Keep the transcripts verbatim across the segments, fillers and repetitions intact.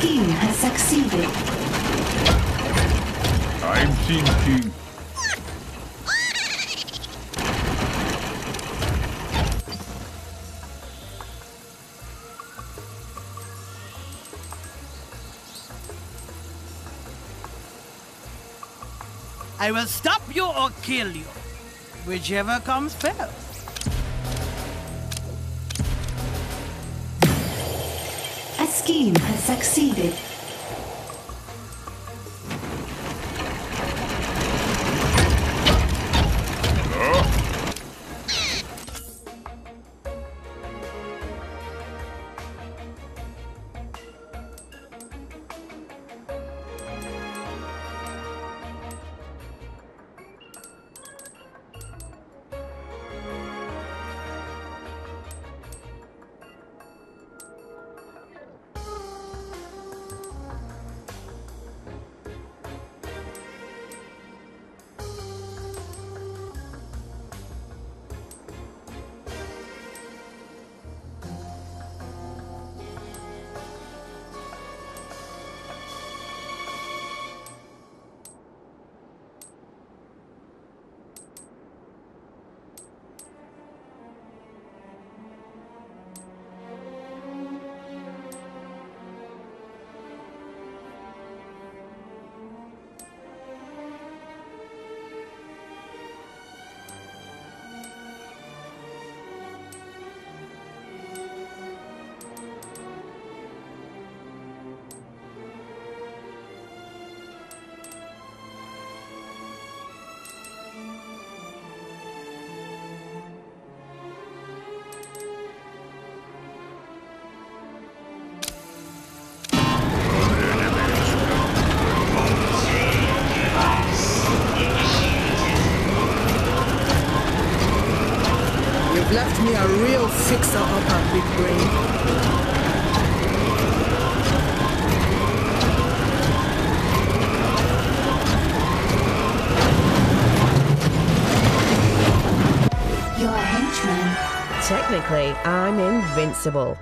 scheme has succeeded. I'm thinking. I will stop you or kill you, whichever comes first. A scheme has succeeded. Left me a real fixer-upper, big brain. You're a henchman. Technically, I'm invincible.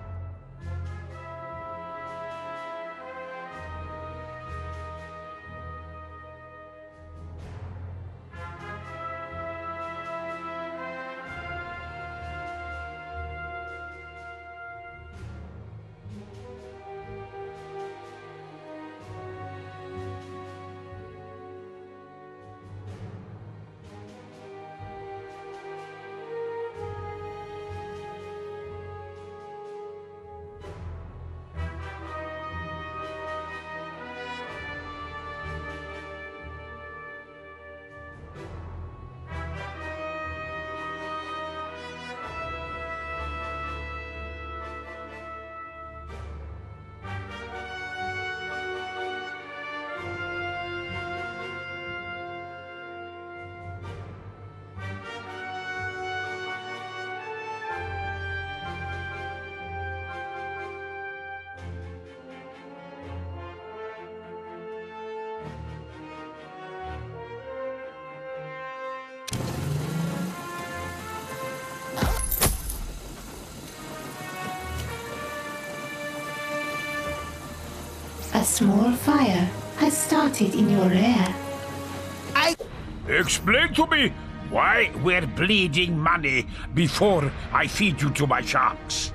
A small fire has started in your rear. I... Explain to me why we're bleeding money before I feed you to my sharks.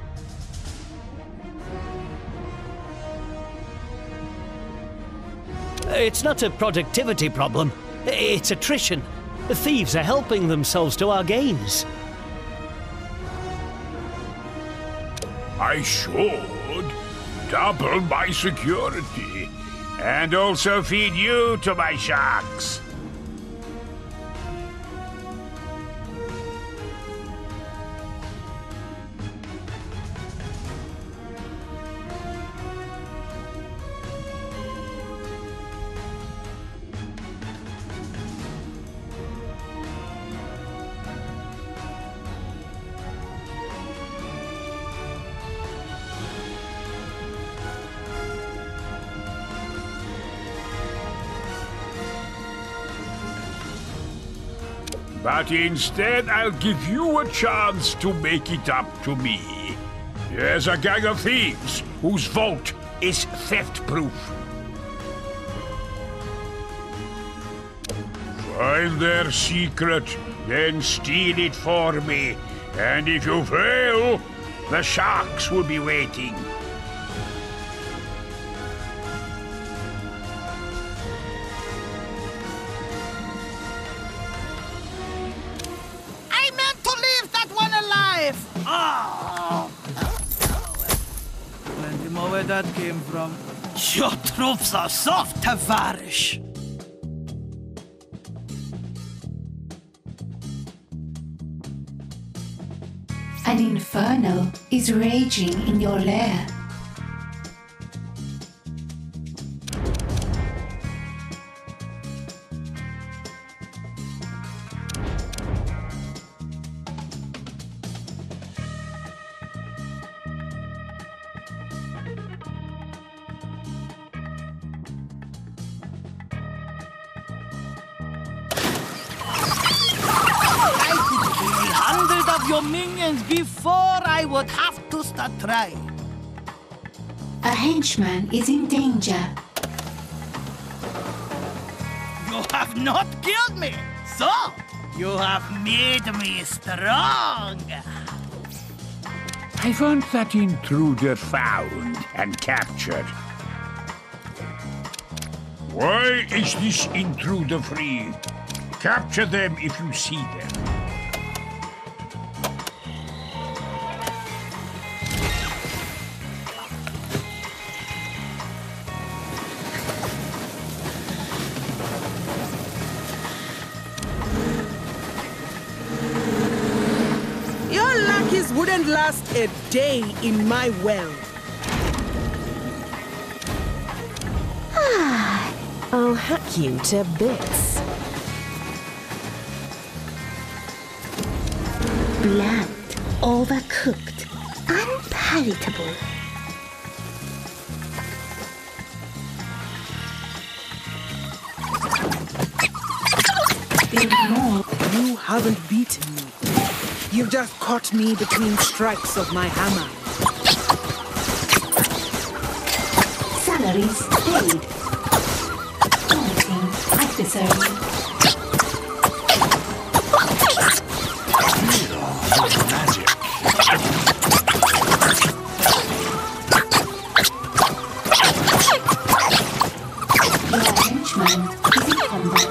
It's not a productivity problem. It's attrition. The thieves are helping themselves to our gains. I should double my security and also feed you to my sharks. But instead, I'll give you a chance to make it up to me. There's a gang of thieves whose vault is theft-proof. Find their secret, then steal it for me. And if you fail, the sharks will be waiting. I meant to leave that one alive! Oh! Plenty more where that came from. Your troops are soft, Tavarish. An inferno is raging in your lair. Your minions before I would have to start trying. A henchman is in danger. You have not killed me, so you have made me strong. I want that intruder found and captured. Why is this intruder free? Capture them if you see them. Wouldn't last a day in my well. Ah, I'll hack you to bits. Bland, overcooked, unpalatable. You haven't beaten me. You've just caught me between strikes of my hammer. Salaries paid. Daunting adversary. Your henchman is in combat.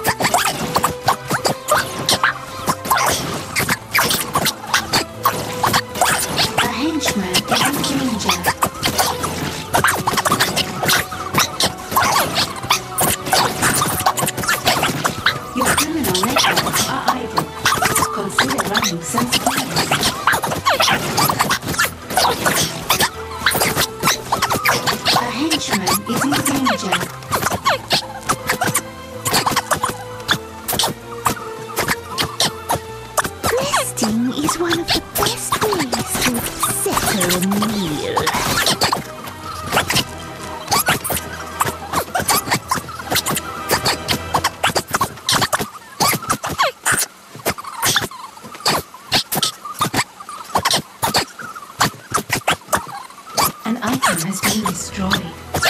Has been destroyed.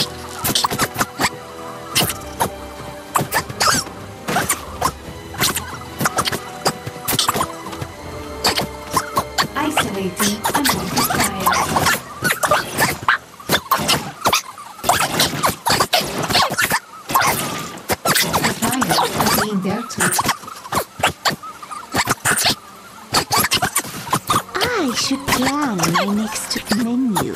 Isolating unwanted fires. The fires are being dealt with. I should plan my next menu.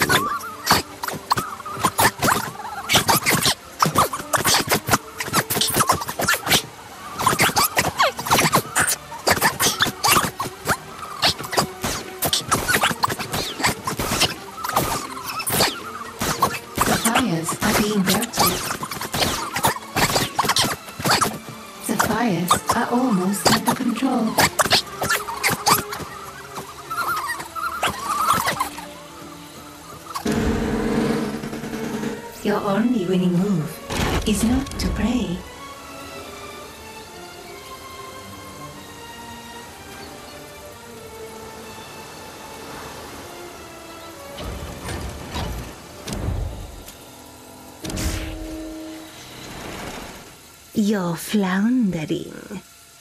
Fires are almost under control. Your only winning move is not to pray. You're floundering.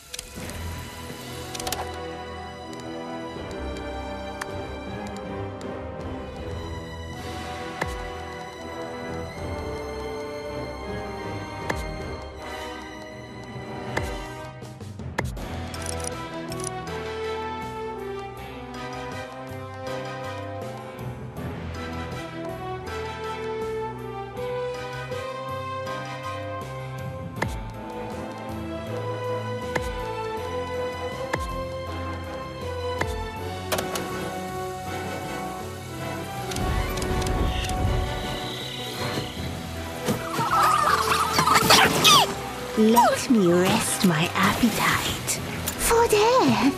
Let me rest my appetite for death.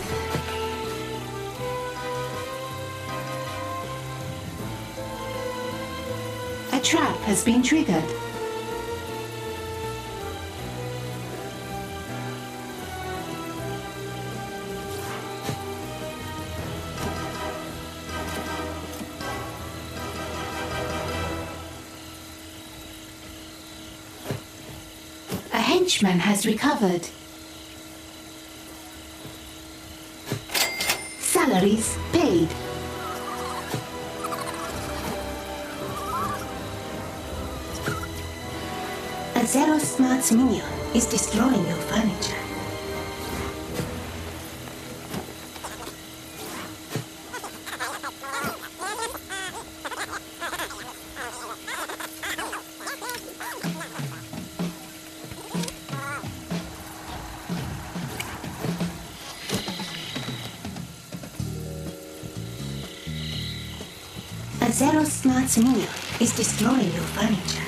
A trap has been triggered. A henchman has recovered. Salaries paid. A Zero Smarts minion is destroying your furniture. A Zero Smarts minion is destroying your furniture.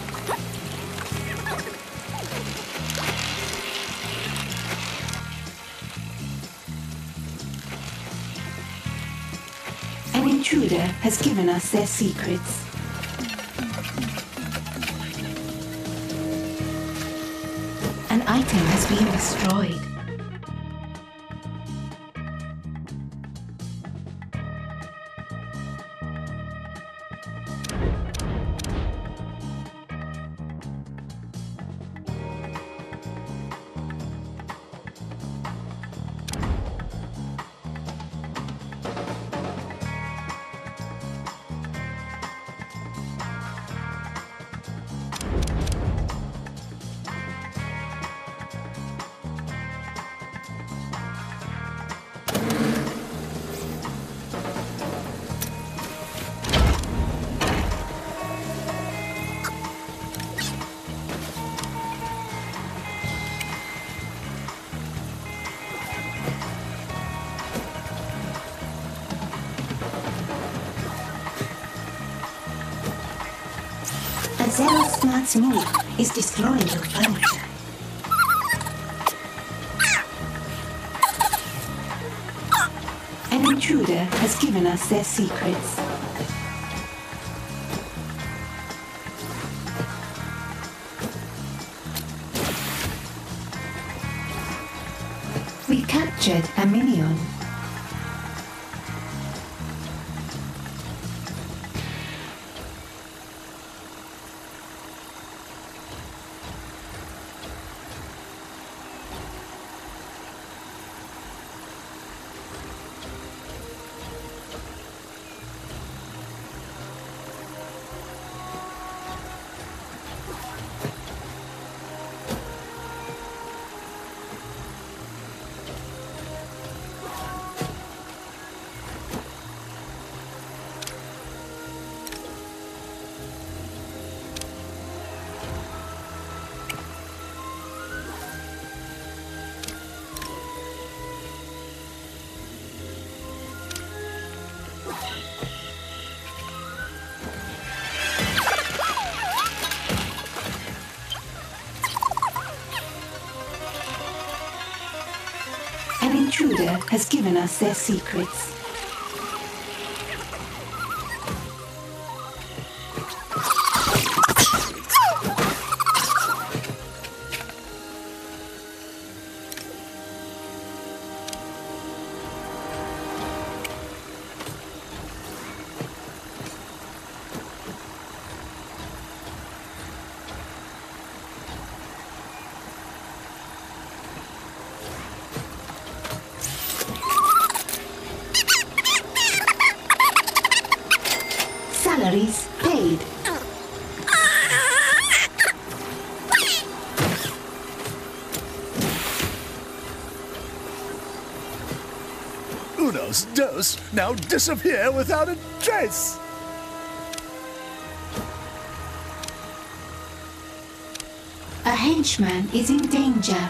An intruder has given us their secrets. An item has been destroyed. A Zero Smarts minion is destroying your furniture. An intruder has given us their secrets. We captured a minion. An intruder has given us their secrets. salaries paid. Unos dos now disappear without a trace. A henchman is in danger.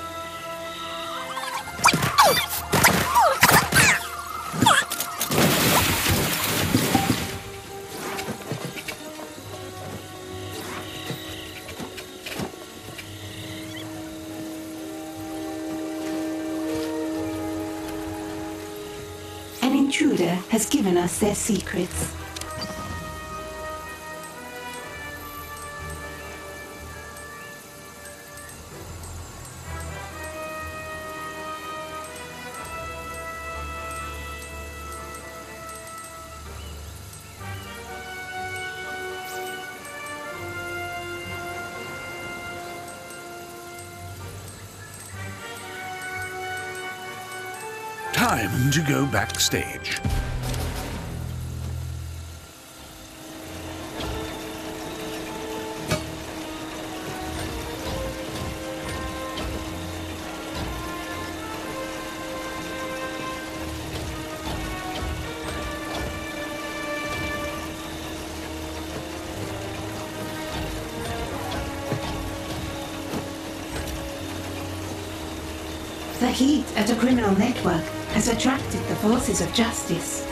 An intruder has given us their secrets. Time to go backstage. The heat at a criminal network has attracted the forces of justice.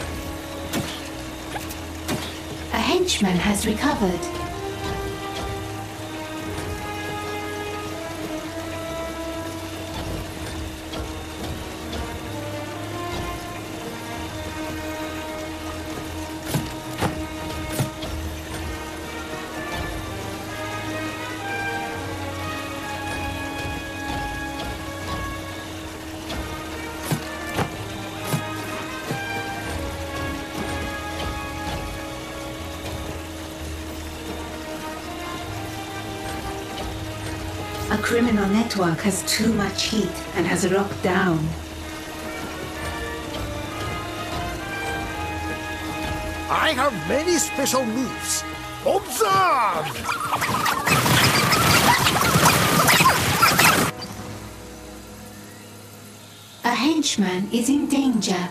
A henchman has recovered. A criminal network has too much heat and has locked down. I have many special moves. Observe! A henchman is in danger.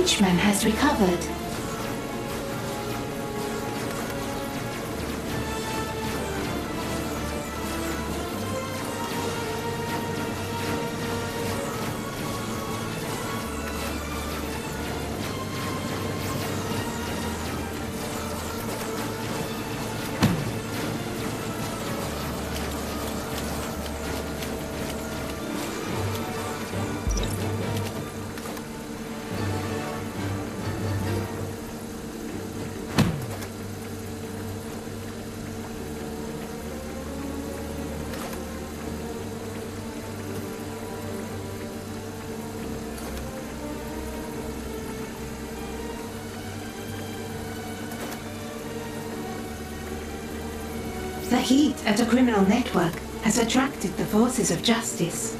henchman has recovered. The heat at a criminal network has attracted the forces of justice.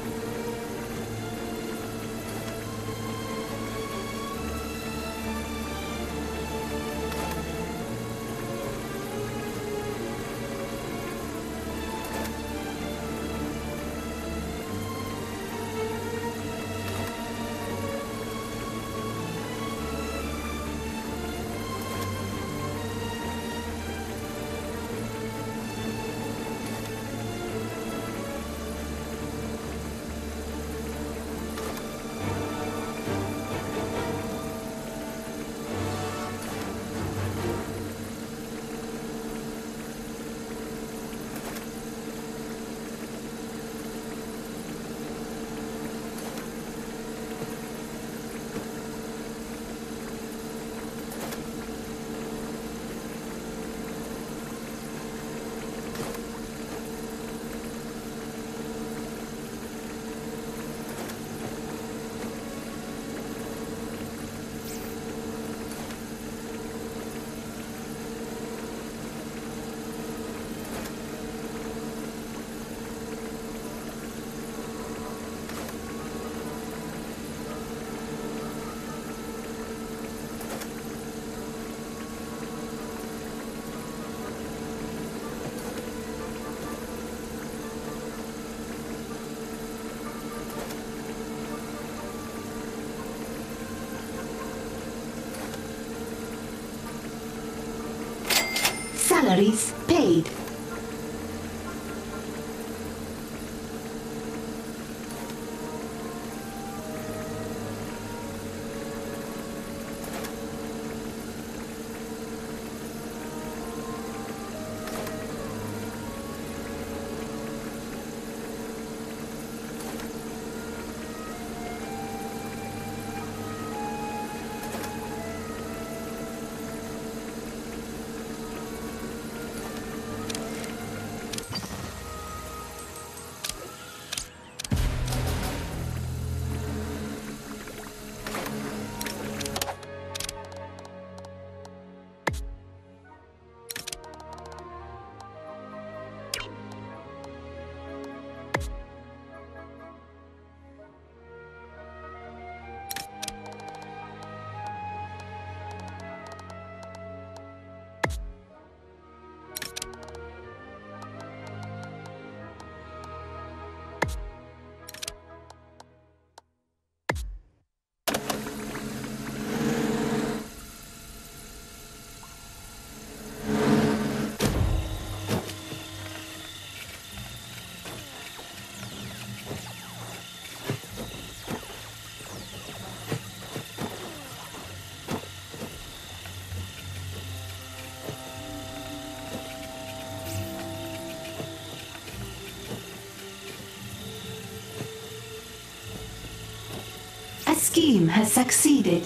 Salaries paid. A scheme has succeeded.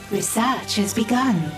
Research has begun.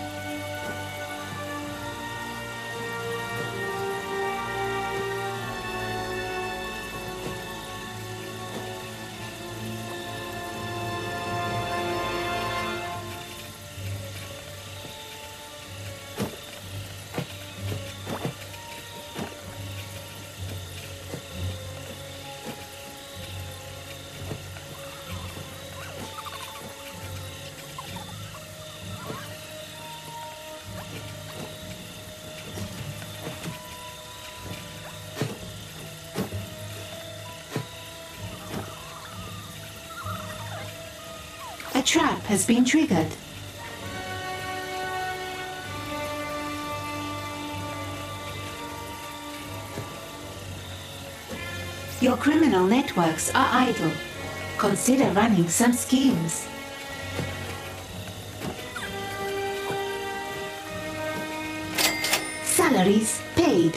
A trap has been triggered. Your criminal networks are idle. Consider running some schemes. Salaries paid.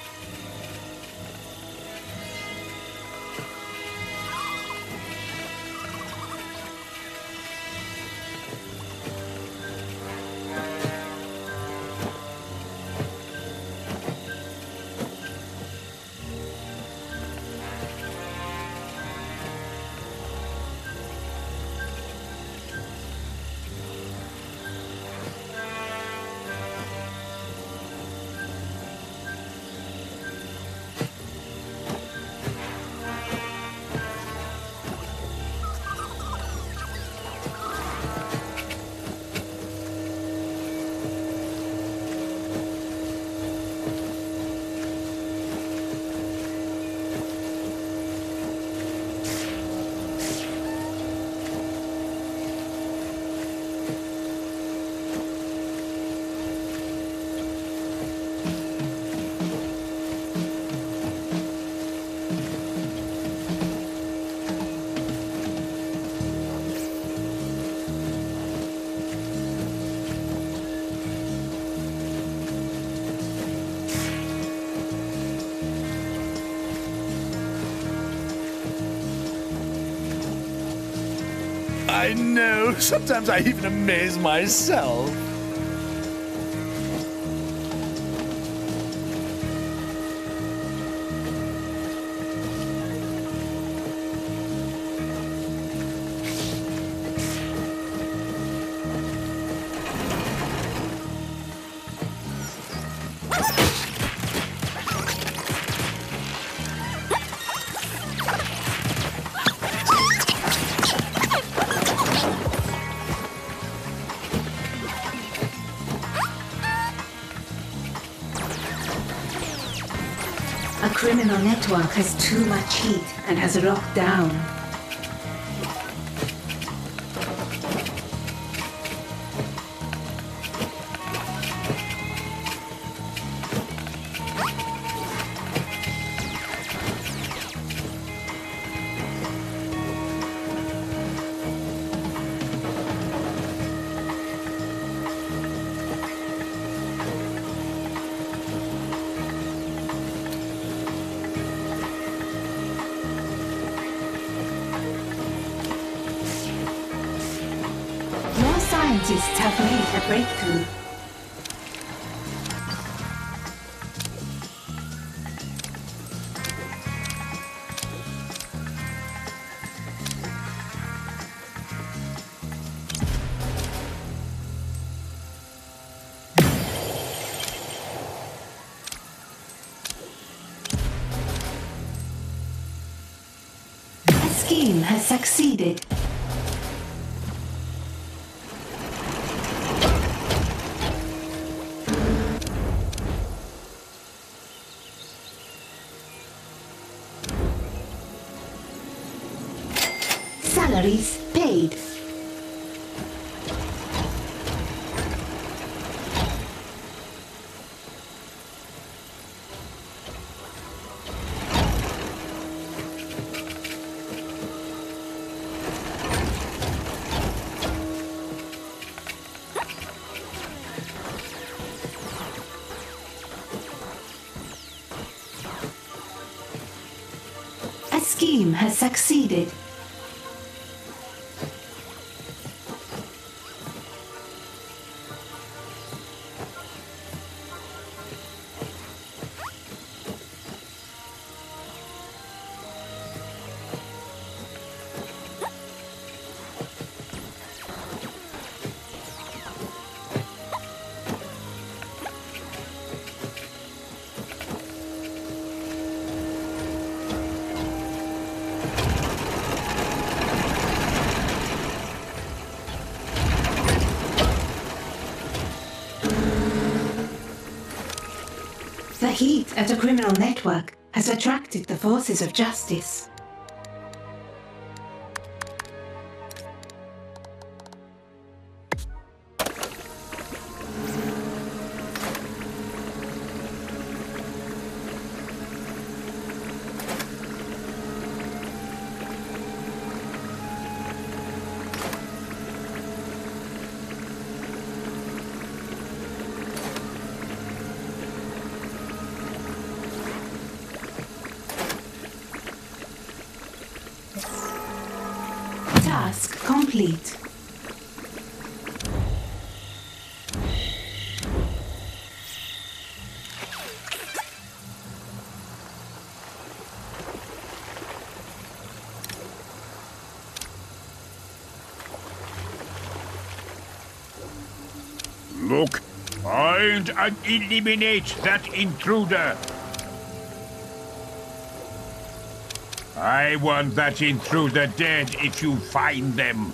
I know. Sometimes I even amaze myself. A criminal network has too much heat and has locked down. Scientists have made a breakthrough. A scheme has succeeded. Salaries paid. A scheme has succeeded. heat at a criminal network has attracted the forces of justice. Task complete. Look, find and eliminate that intruder. I want that intruder dead if you find them.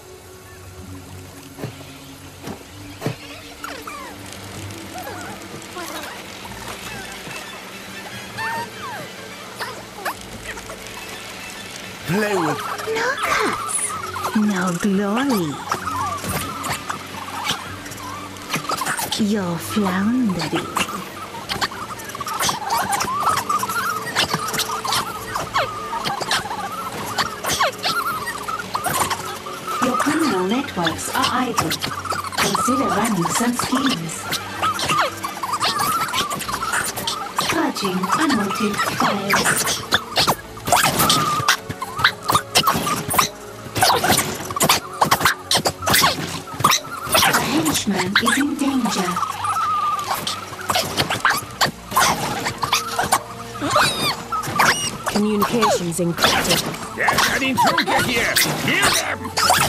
Play with... No cuts, no glory. You're floundering. Your criminal networks are idle. Consider running some schemes. Purging unwanted files. A henchman is in danger. Communications encrypted. There's an intruder here! Kill them!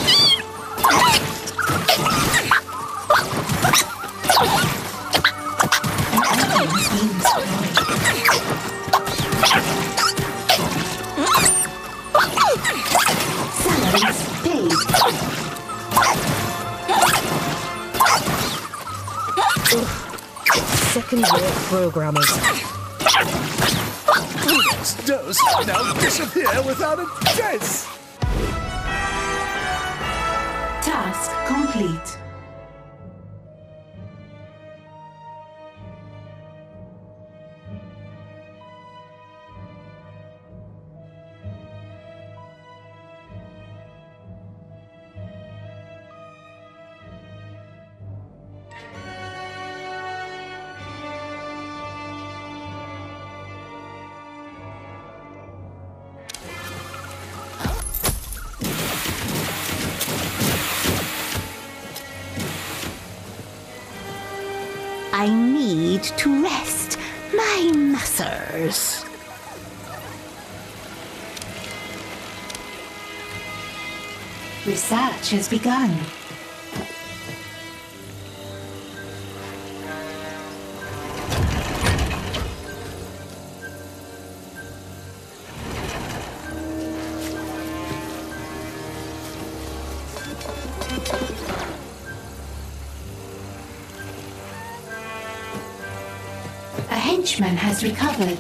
An item is being destroyed. Salaries paid. Second-rate programmers. Those now disappear without a trace. Task complete. I need to rest my muscles. Research has begun. A henchman has recovered.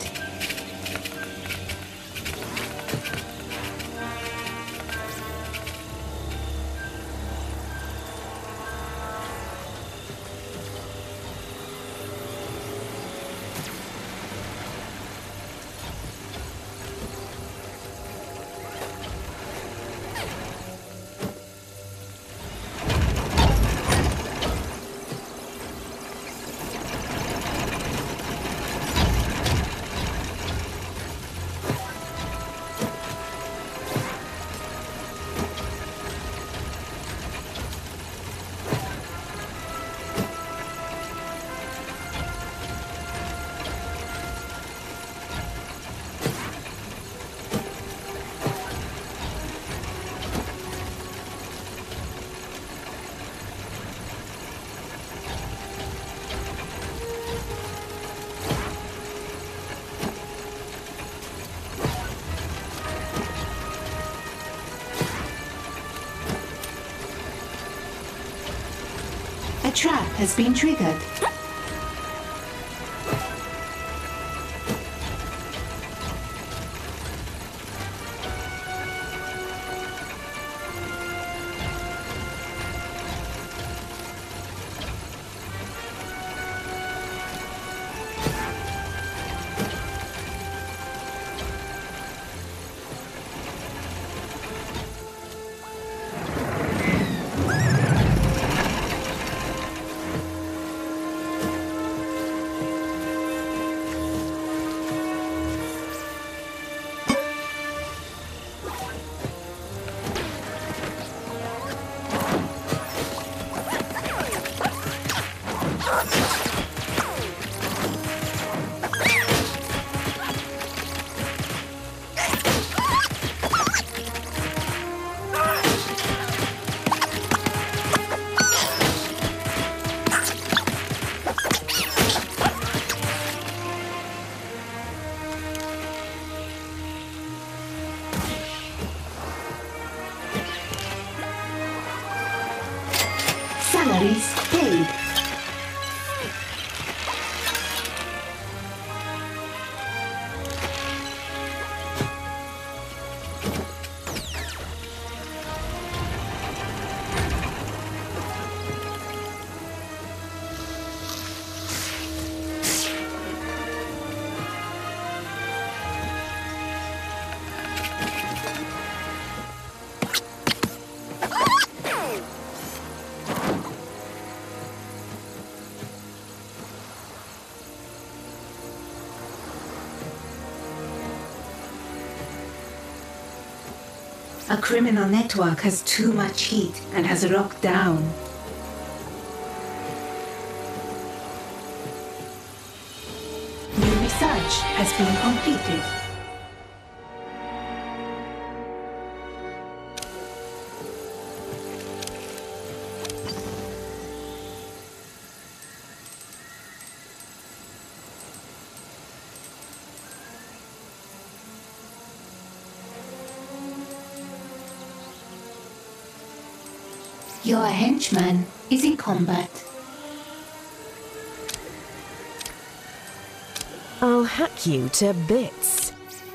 A trap has been triggered. Salaries paid. A criminal network has too much heat and has locked down. New research has been completed. Your henchman is in combat. I'll hack you to bits.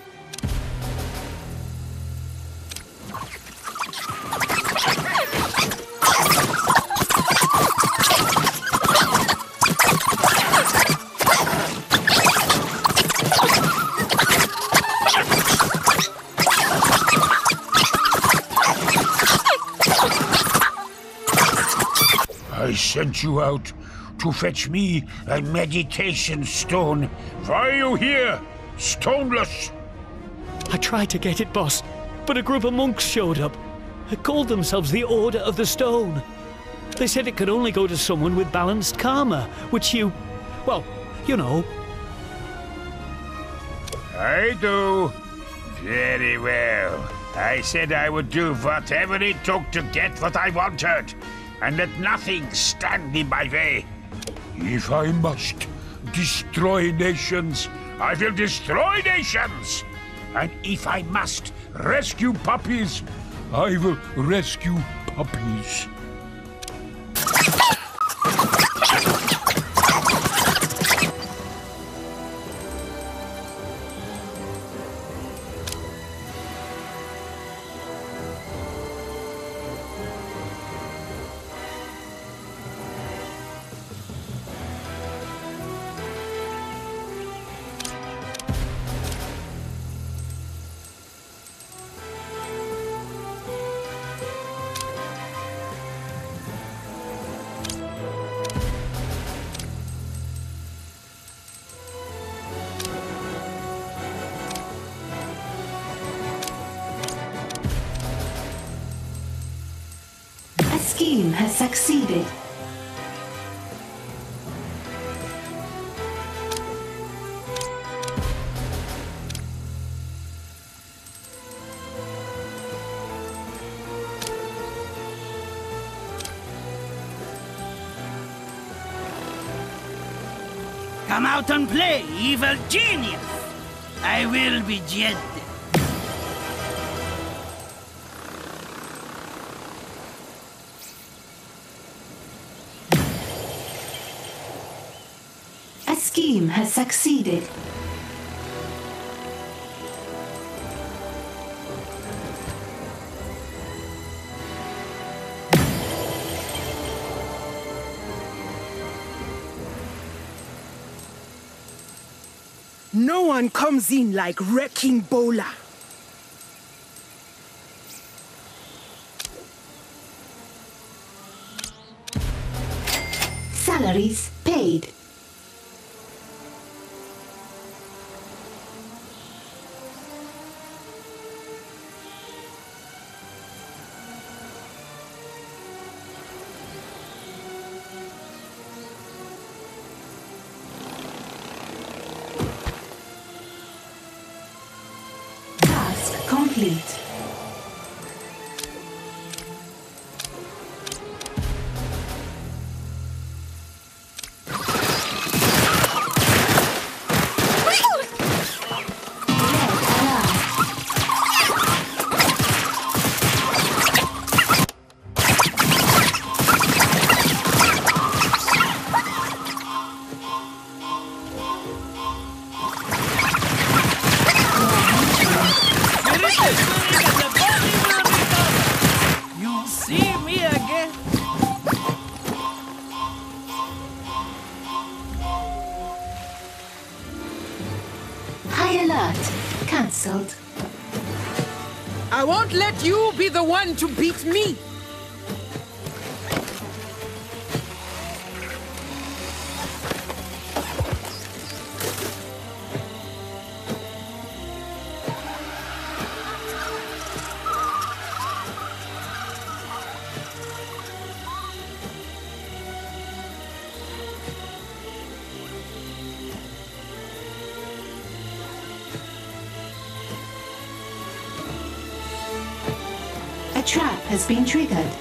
I sent you out to fetch me a meditation stone. Why are you here, stoneless? I tried to get it, boss, but a group of monks showed up. They called themselves the Order of the Stone. They said it could only go to someone with balanced karma, which you... well, you know. I do. Very well. I said I would do whatever it took to get what I wanted, and let nothing stand in my way. If I must destroy nations, I will destroy nations! And if I must rescue puppies, I will rescue puppies. Scheme has succeeded. Come out and play, evil genius! I will be gentle. A scheme has succeeded. No one comes in like Wrecking Bola. Salaries paid. Task complete. insult. I won't let you be the one to beat me. A trap has been triggered.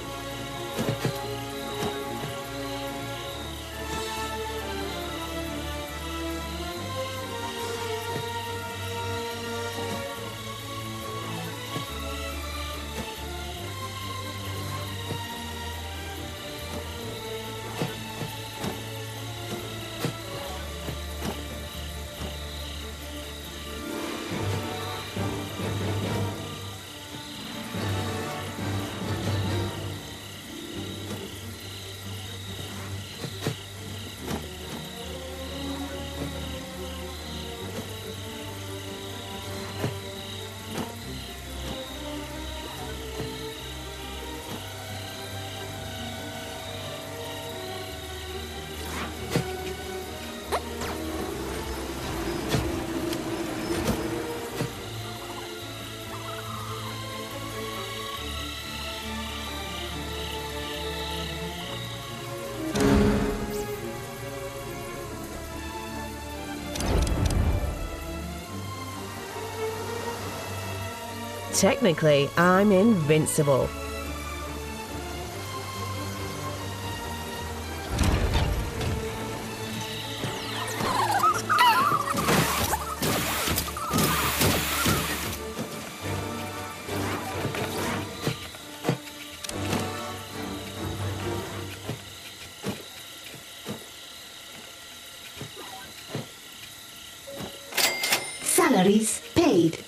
Technically, I'm invincible. Salaries paid.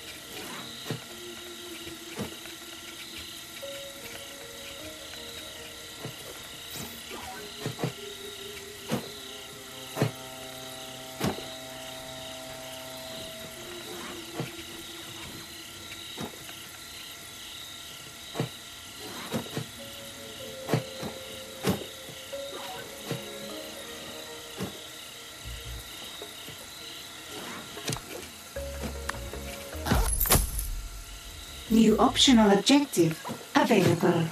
New optional objective available.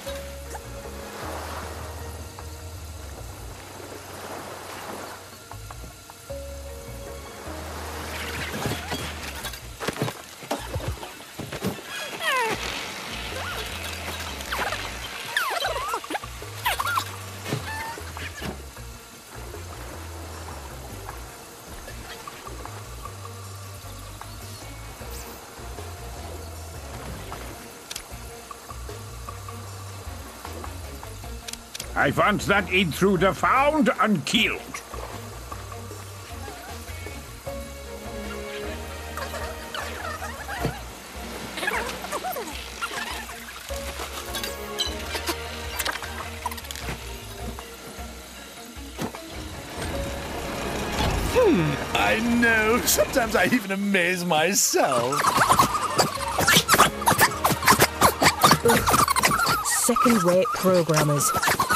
I want that intruder found and killed. Hmm, I know. Sometimes I even amaze myself. Second-rate programmers.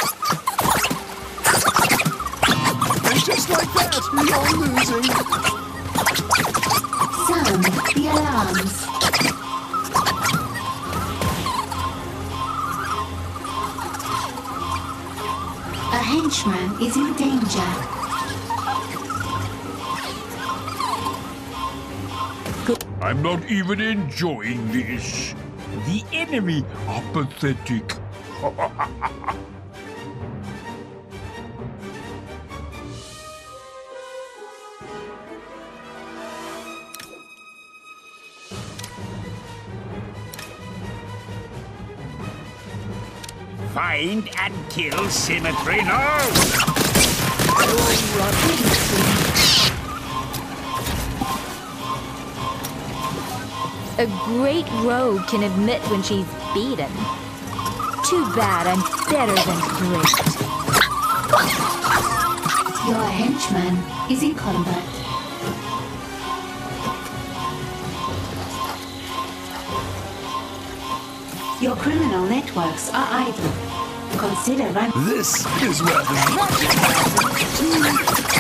And just like that, you're losing. Sound the alarms. A henchman is in danger. I'm not even enjoying this. The enemy are pathetic. Find and kill Symmetry now! A great rogue can admit when she's beaten. Too bad I'm better than great. Your henchman is in combat. criminal networks are idle. Consider running. This is where the magic happens.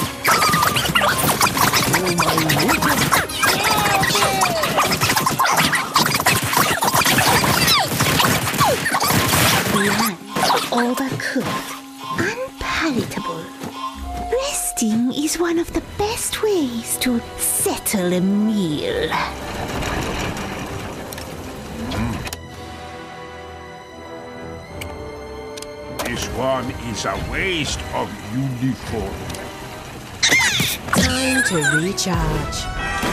Oh my word. Bland, overcooked, unpalatable. Resting is one of the best ways to settle a meal. This one is a waste of uniform. Time to recharge.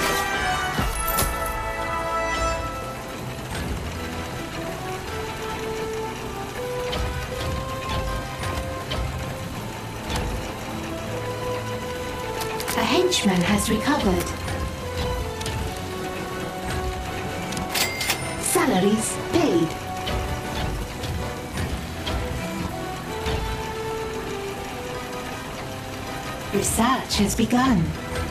A henchman has recovered. Salaries paid. Research has begun.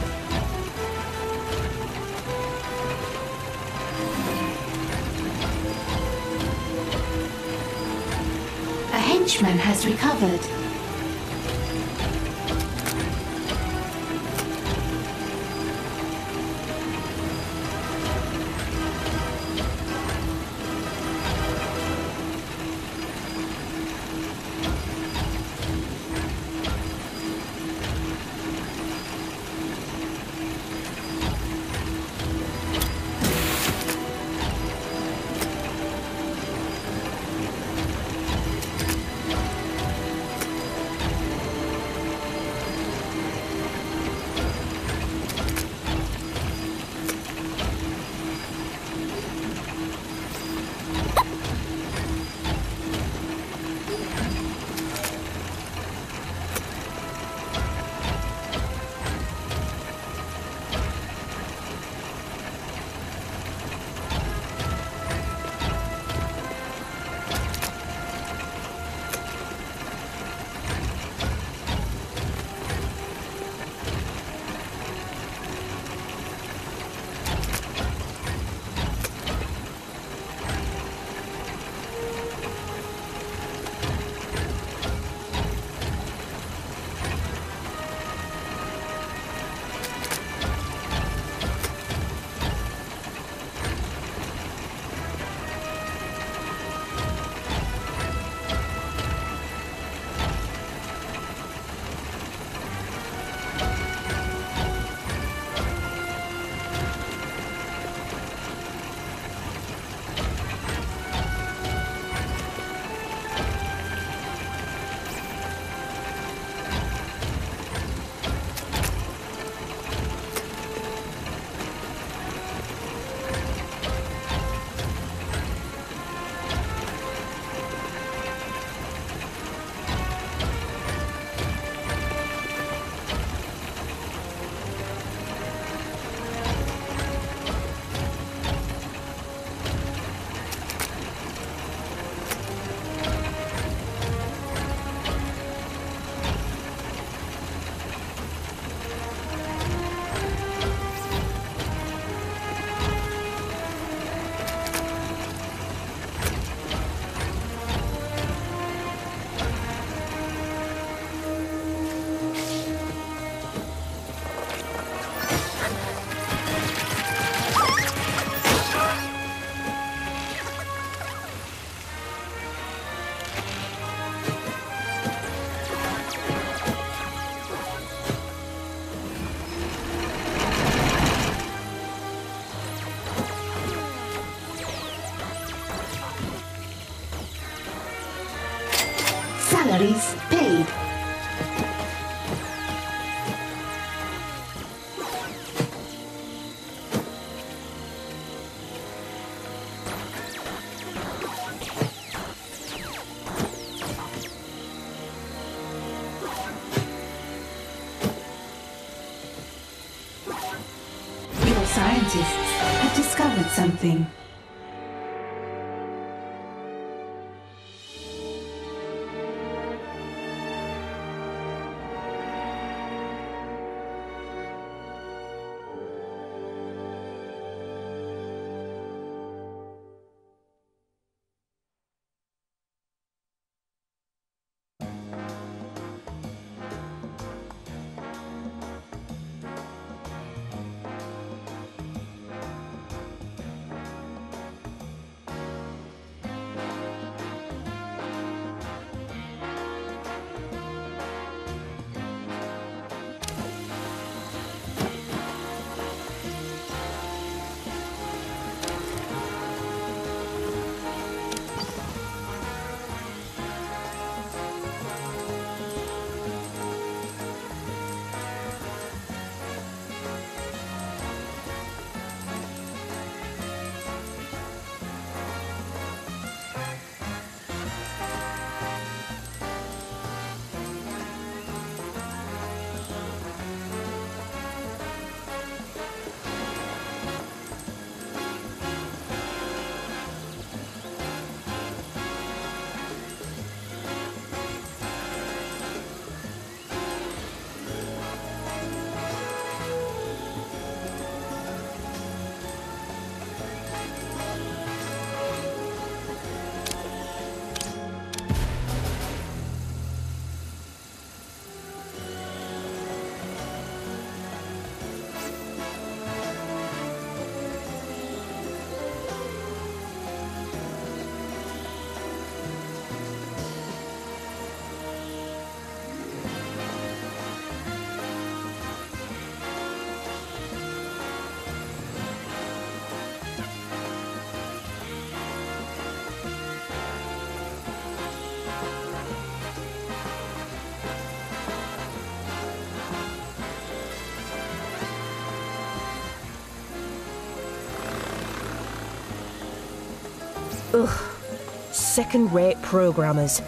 A henchman has recovered. Salaries paid. Your scientists have discovered something. Ugh. Second-rate programmers.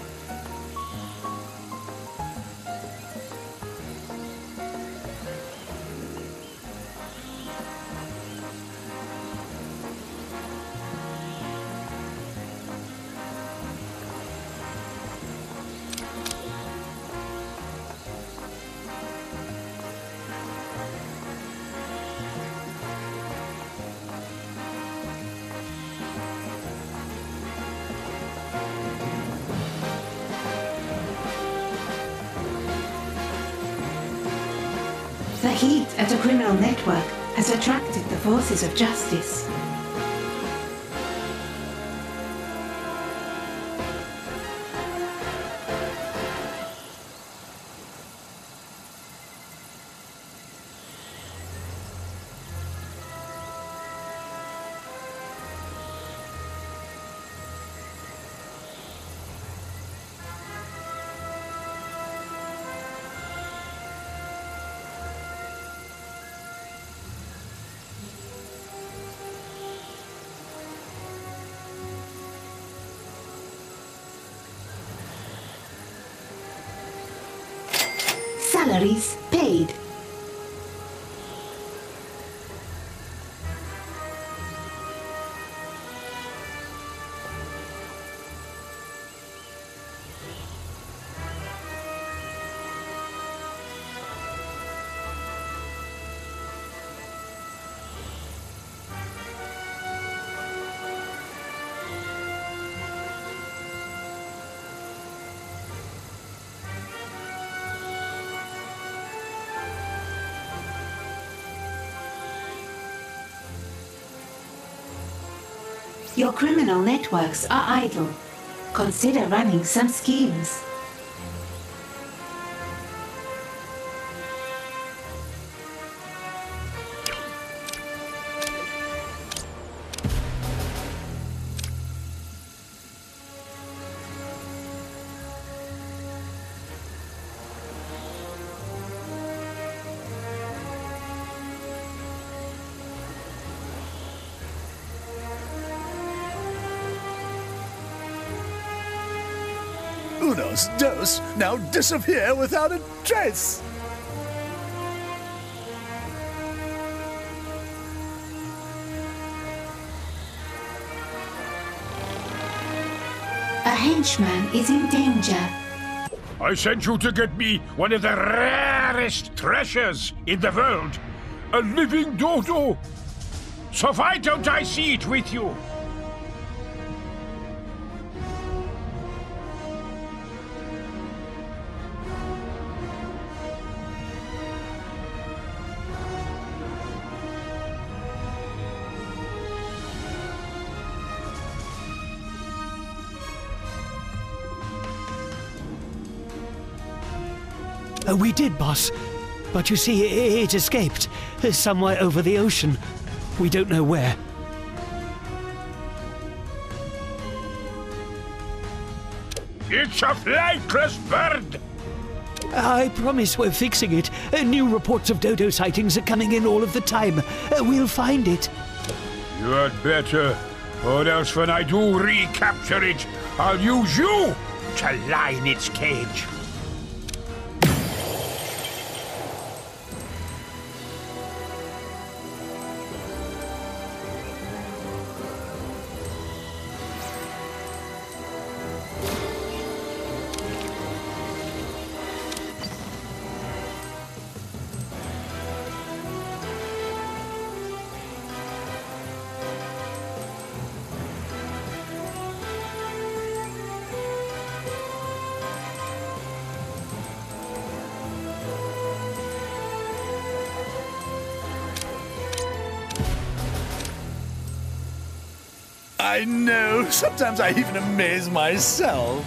The heat at a criminal network has attracted the forces of justice. Salaries paid. Your criminal networks are idle. Consider running some schemes. Unos dos now disappear without a trace. A henchman is in danger. I sent you to get me one of the rarest treasures in the world. A living dodo. So why don't I see it with you? Uh, we did, boss. But you see, it, it escaped. uh, Somewhere over the ocean. We don't know where. It's a flightless bird! I promise we're fixing it. Uh, new reports of dodo sightings are coming in all of the time. Uh, we'll find it. You had better, or else when I do recapture it, I'll use you to line its cage. I know. Sometimes I even amaze myself.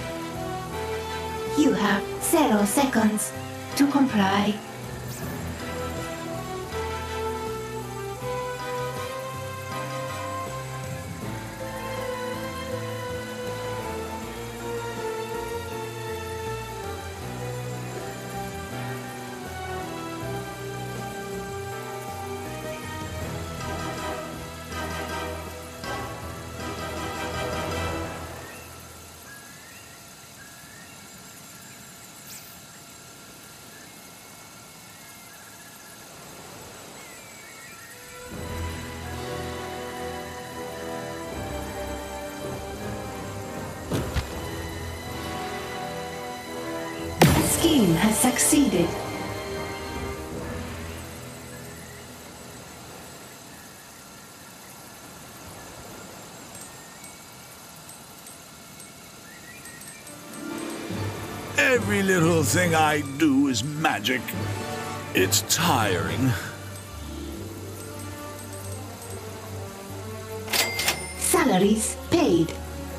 You have zero seconds to comply. scheme has succeeded. Every little thing I do is magic. It's tiring. Salaries paid.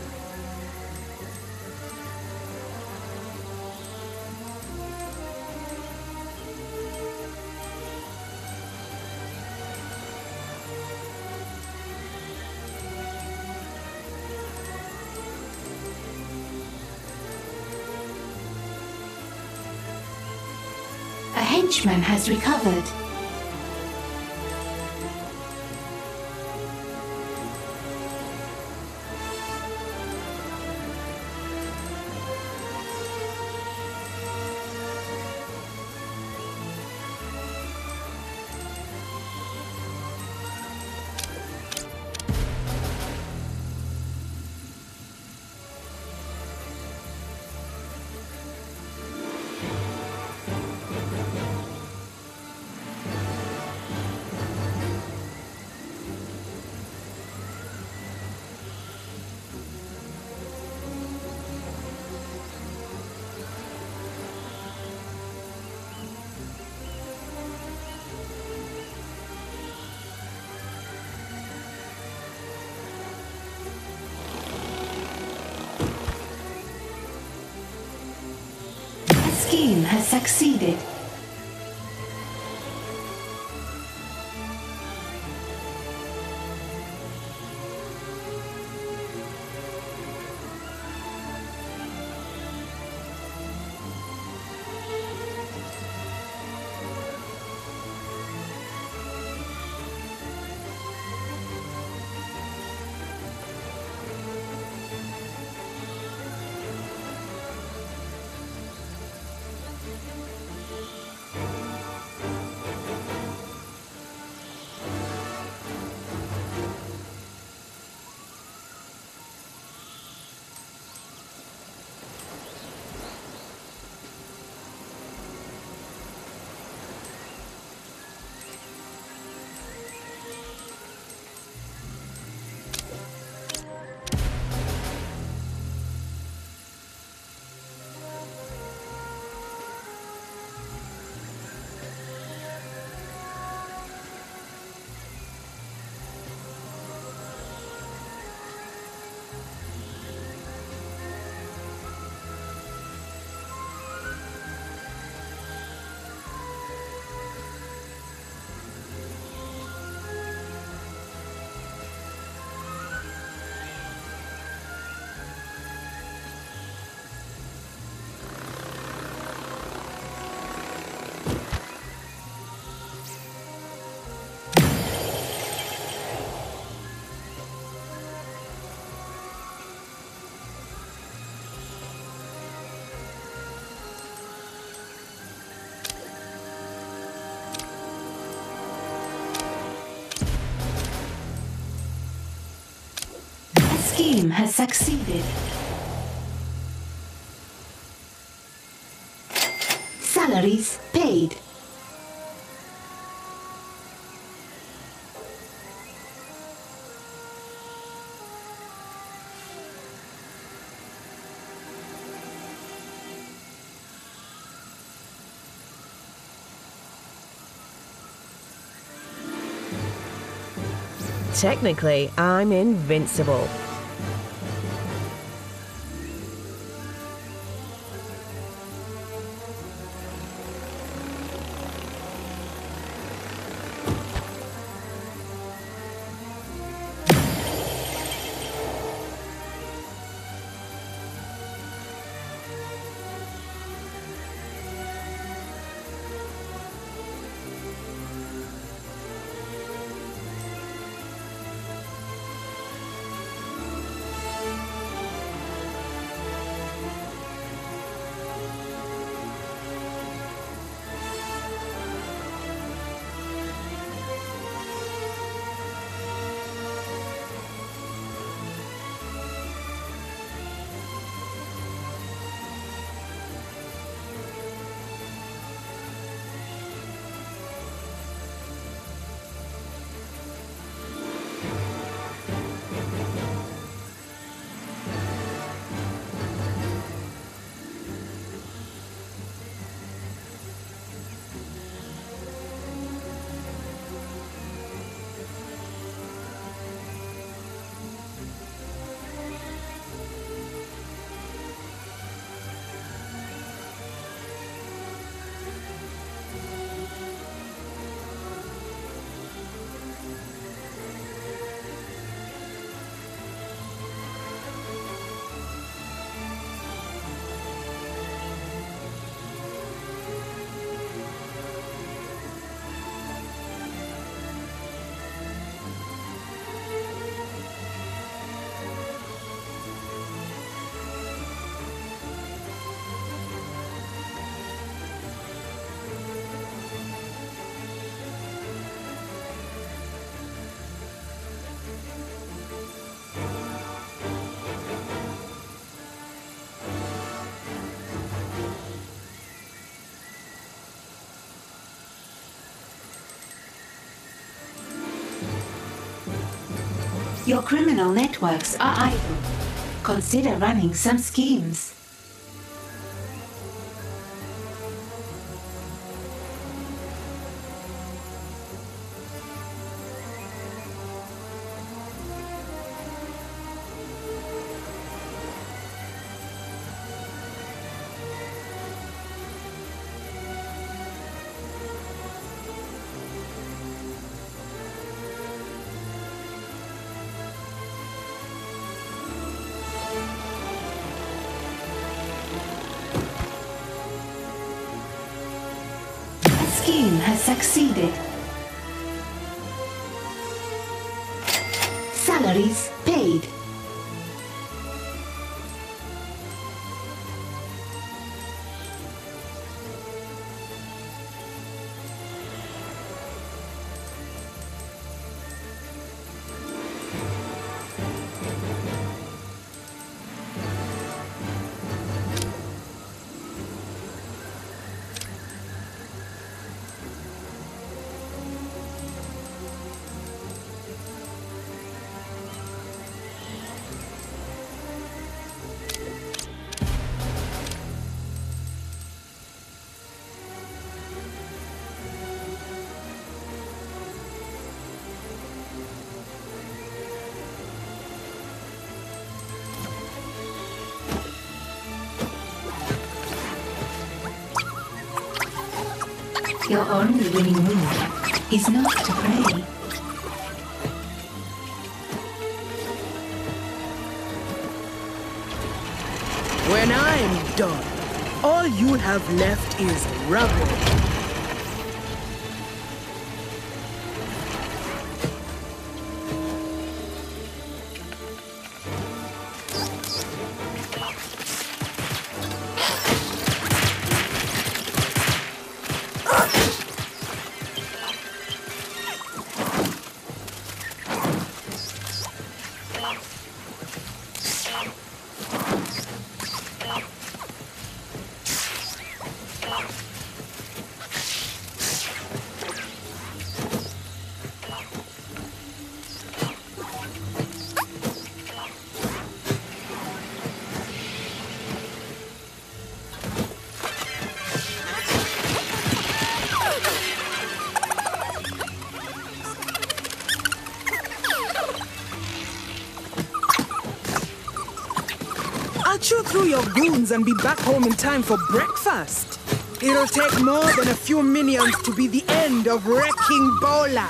A henchman has recovered. Scheme has succeeded. Scheme has succeeded. Salaries paid. Technically, I'm invincible. Your criminal networks are idle. Consider running some schemes. Scheme has succeeded. Salaries paid. Your only winning move is not to pray. When I'm done, all you'll have left is rubble. I'll chew through your goons and be back home in time for breakfast. It'll take more than a few minions to be the end of Wrecking Bola.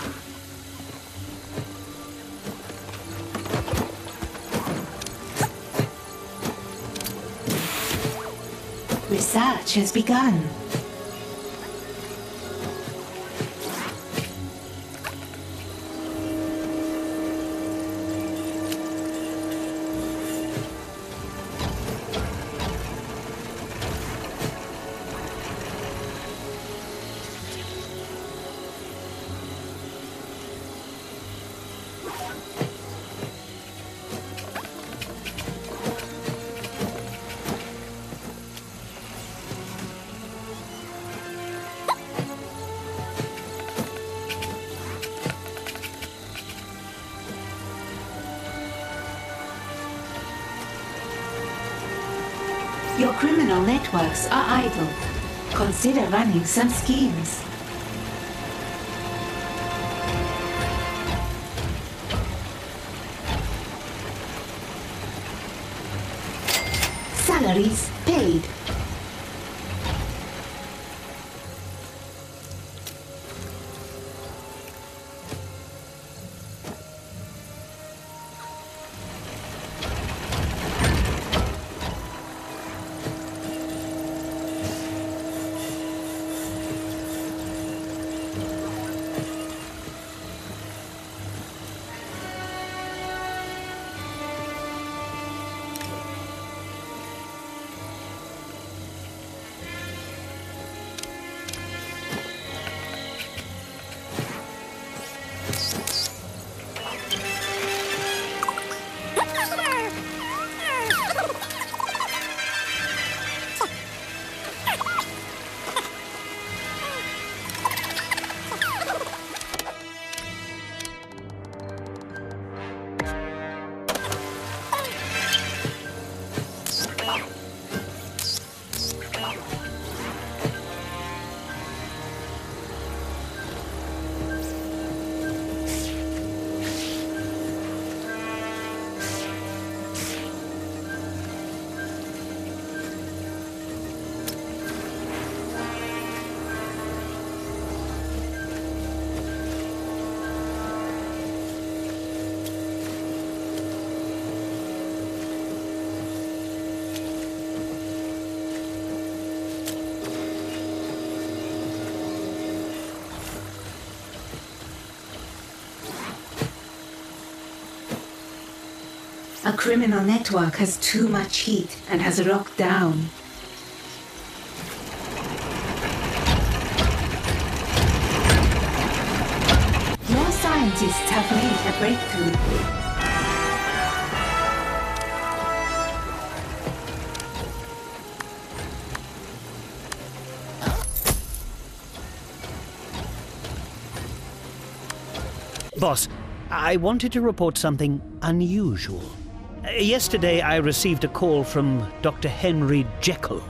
Research has begun. Your criminal networks are idle. Consider running some schemes. Salaries paid. A criminal network has too much heat and has rocked down. Your scientists have made a breakthrough. Boss, I wanted to report something unusual. Uh, yesterday I received a call from Doctor Henry Jekyll.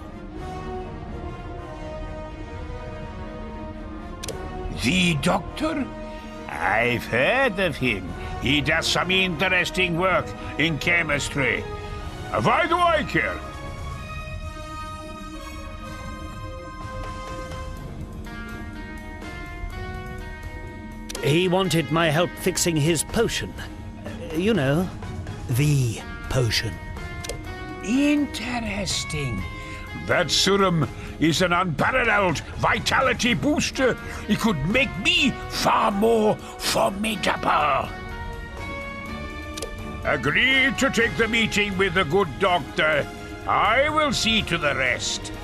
The doctor? I've heard of him. He does some interesting work in chemistry. Why do I care? He wanted my help fixing his potion. Uh, you know, the potion. Interesting. That serum is an unparalleled vitality booster. It could make me far more formidable. Agreed to take the meeting with the good doctor. I will see to the rest.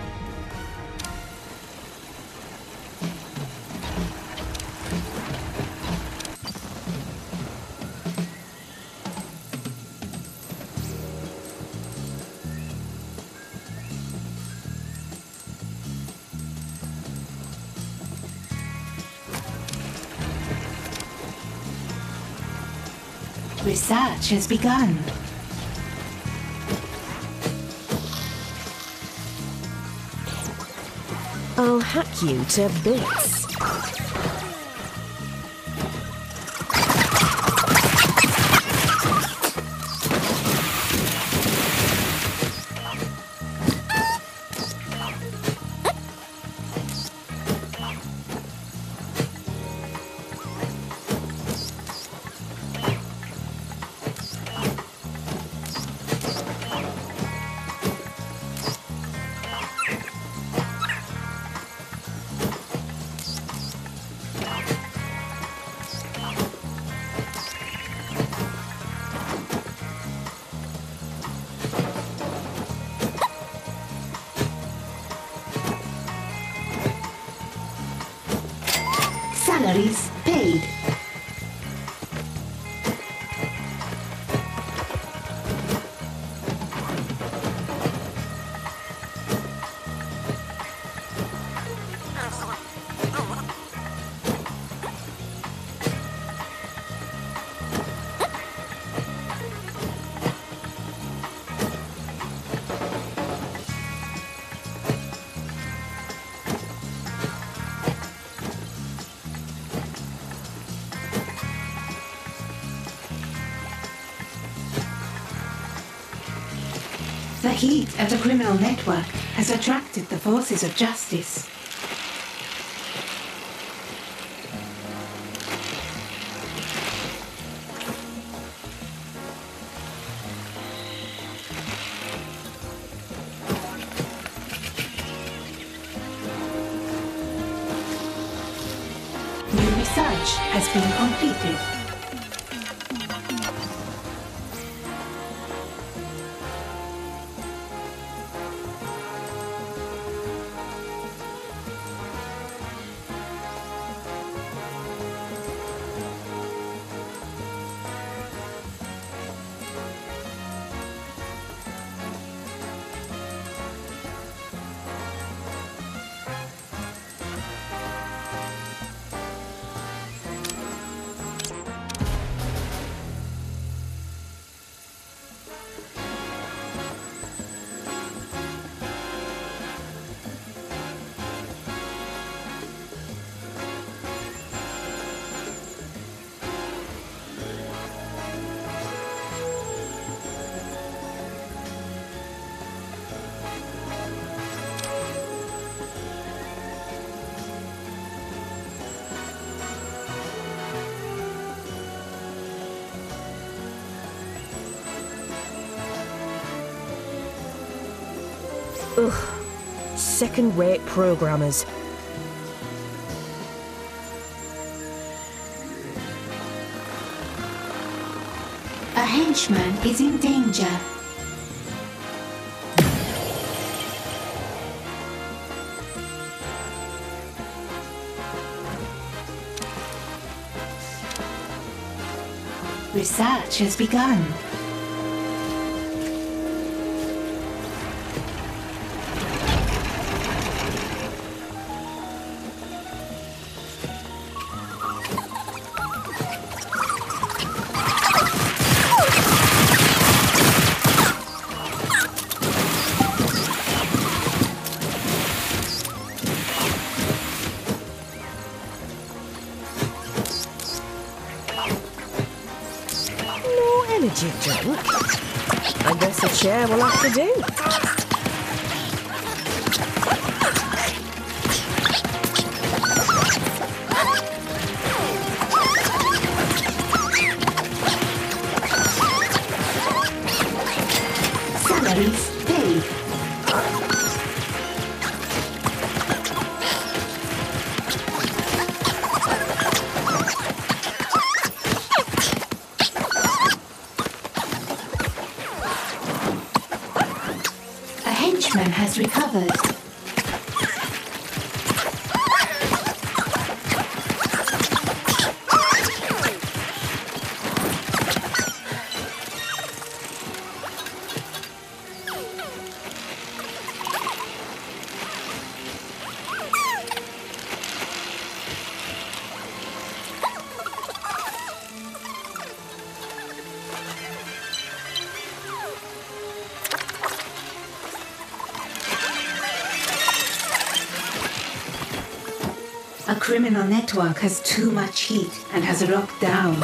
Research has begun. I'll hack you to bits. Salaries paid. The heat of the criminal network has attracted the forces of justice. New research has been completed. Ugh. Second-rate programmers. A henchman is in danger. Research has begun. Energy drink? I guess a chair will have to do. Salaries paid. Has recovered. A criminal network has too much heat and has locked down.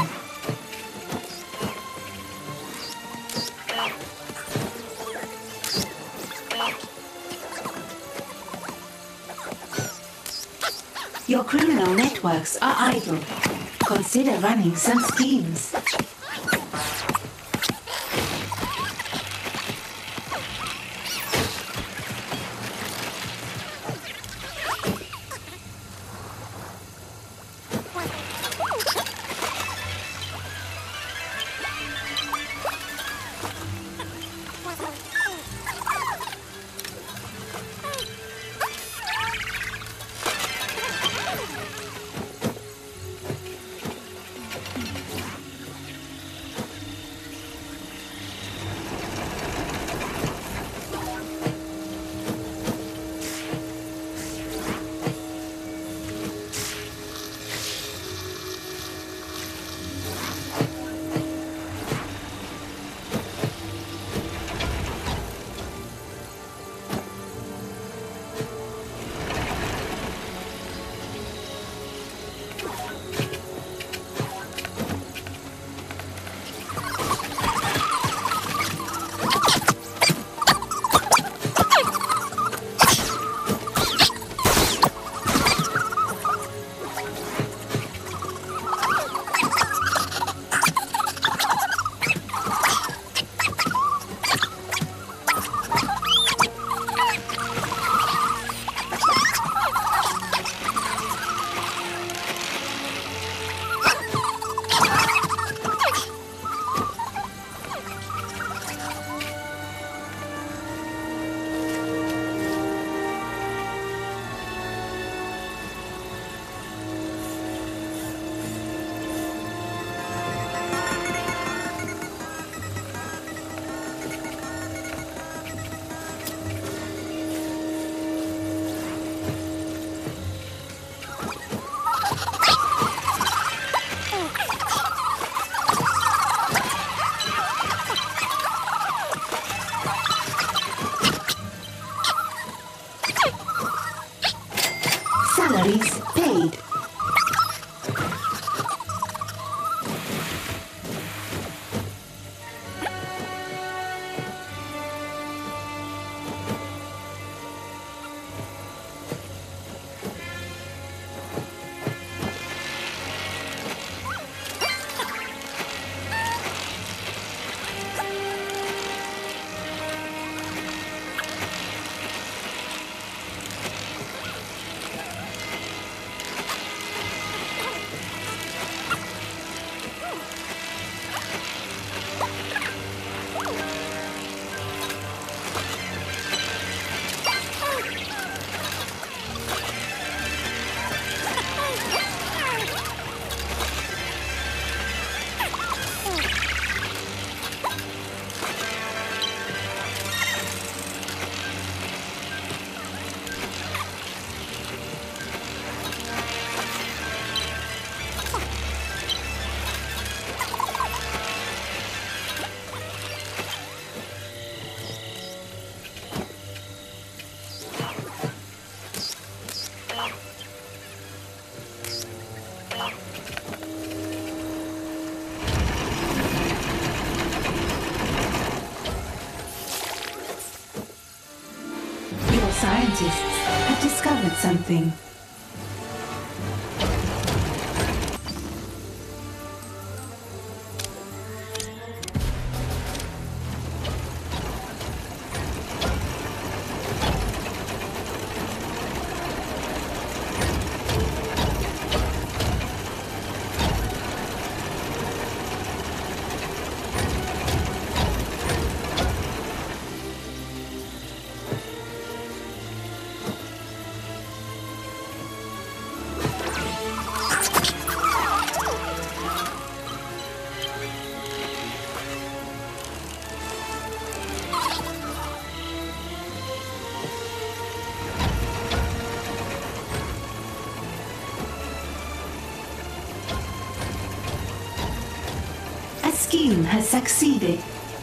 Your criminal networks are idle. Consider running some schemes. something. A scheme has succeeded.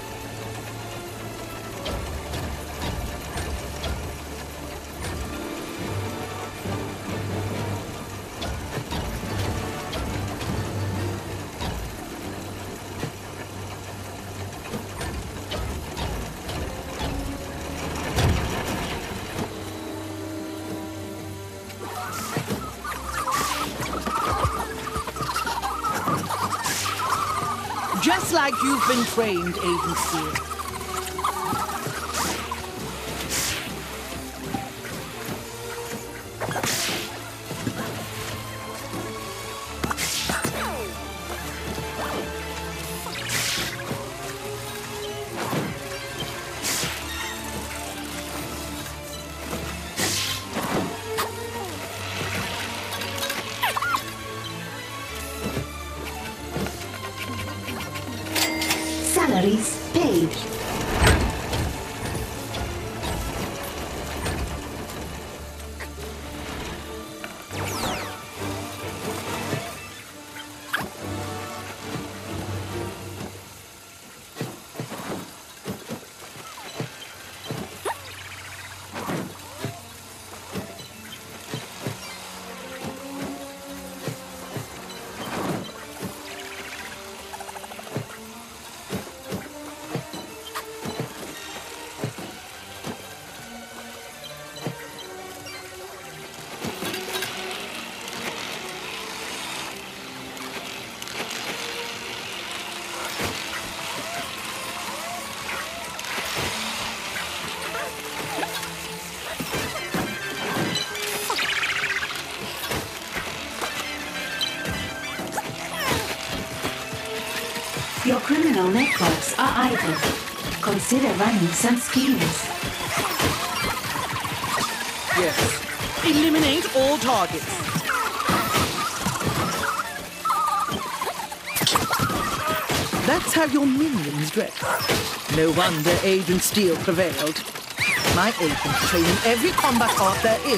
Just like you've been trained, Agent Steel. Salaries paid. Your criminal networks are idle. Consider running some schemes. Yes. Eliminate all targets. That's how your minions dress. No wonder Agent Steel prevailed. My agents train in every combat art there is.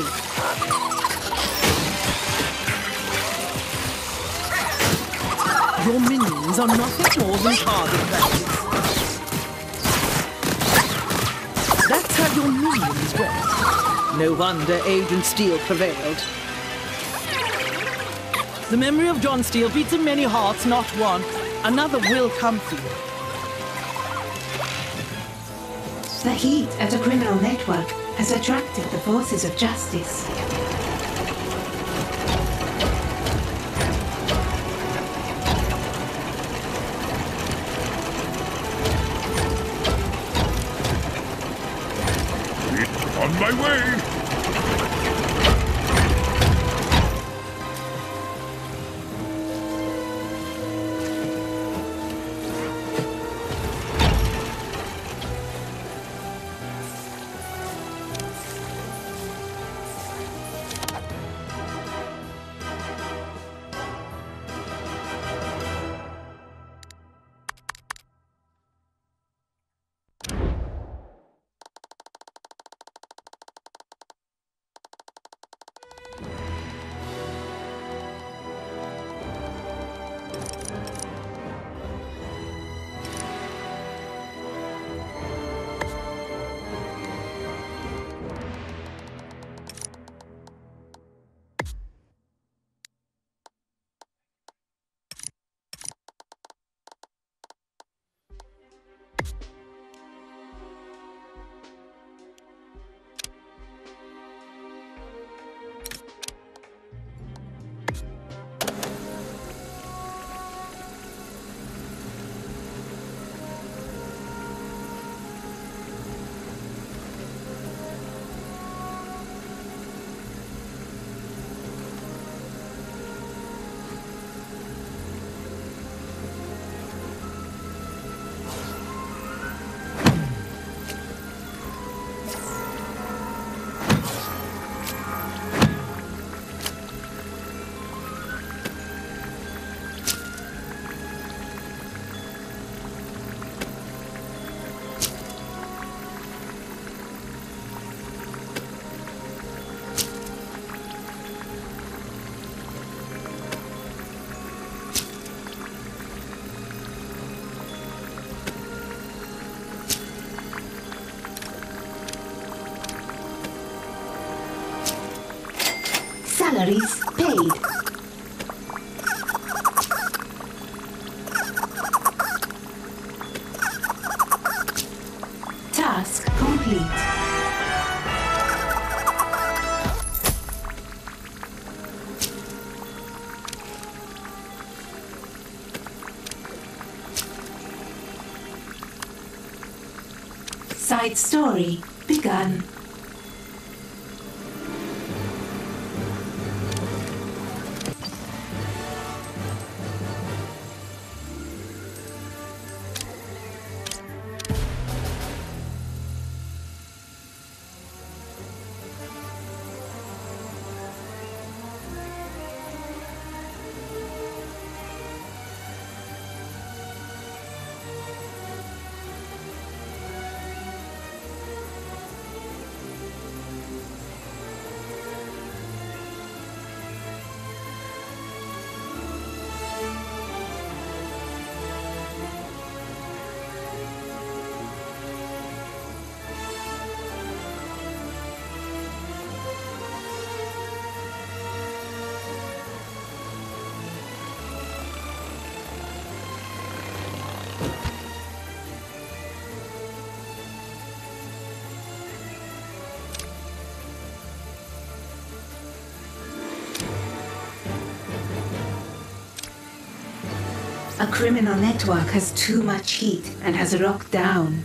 Your minions are nothing more than target practice. That's how your minions dress. No wonder Agent Steel prevailed. The memory of John Steel beats in many hearts, not one. Another will come for you. The heat at a criminal network has attracted the forces of justice. On my way! Salaries paid. Task complete. Side story begun. A criminal network has too much heat and has rocked down.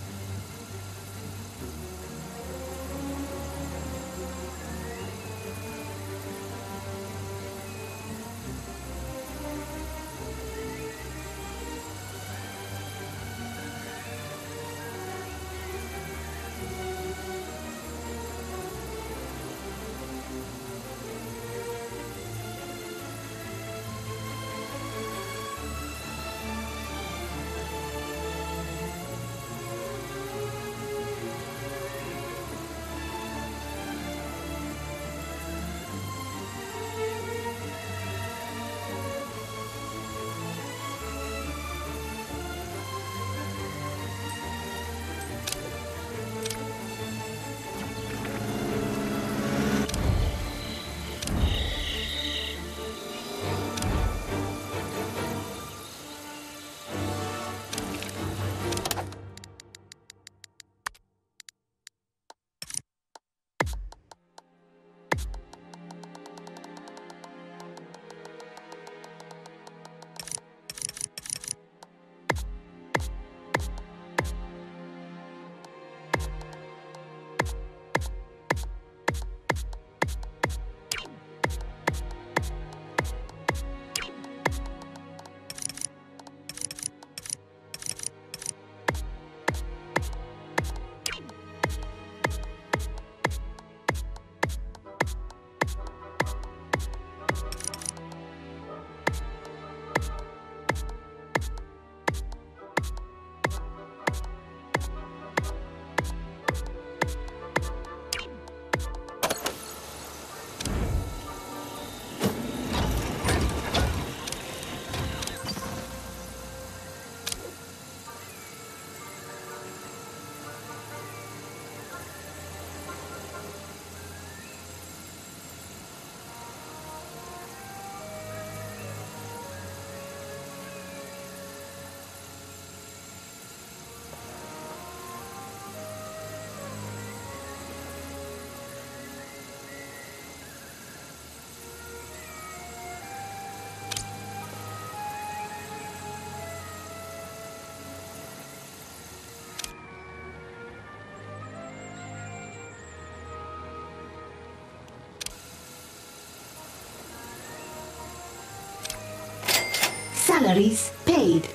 Salaries paid.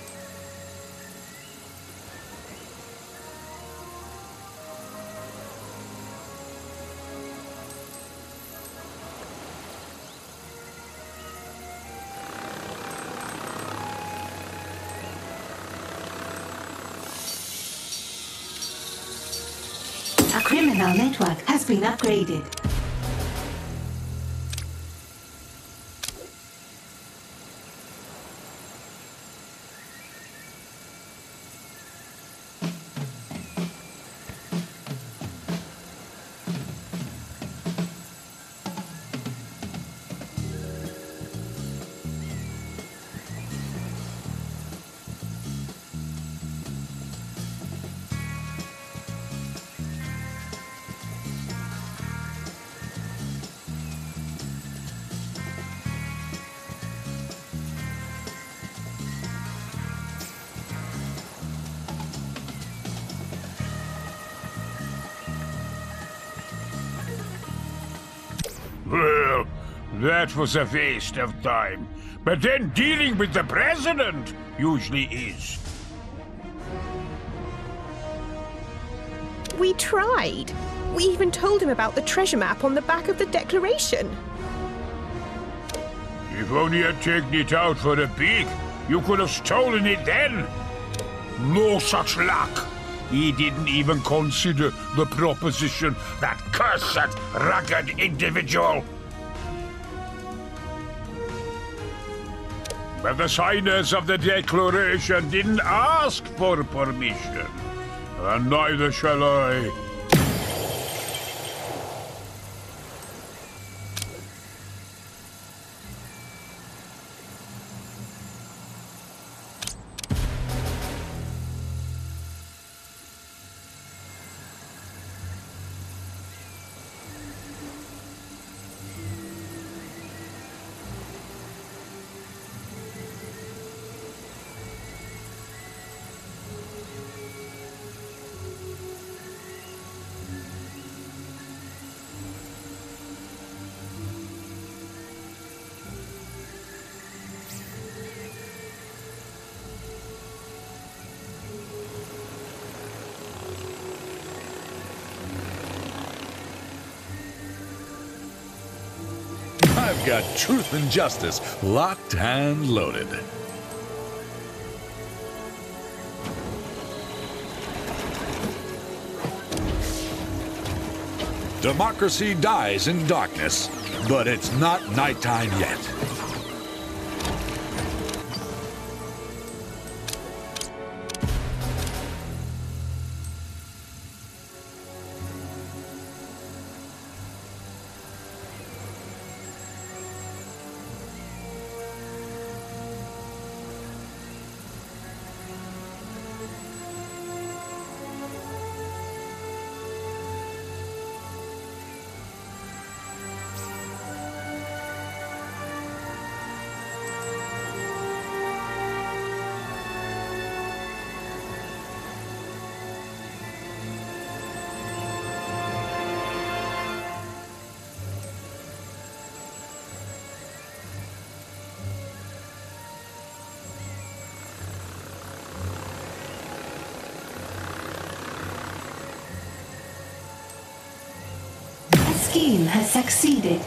A criminal network has been upgraded. Well, that was a waste of time. But then dealing with the president usually is. We tried. We even told him about the treasure map on the back of the Declaration. If only I'd taken it out for a peek, you could have stolen it then. No such luck. He didn't even consider the proposition, that cursed, rugged individual. But the signers of the Declaration didn't ask for permission, and neither shall I. I've got truth and justice locked and loaded. Democracy dies in darkness, but it's not nighttime yet. Scheme has succeeded.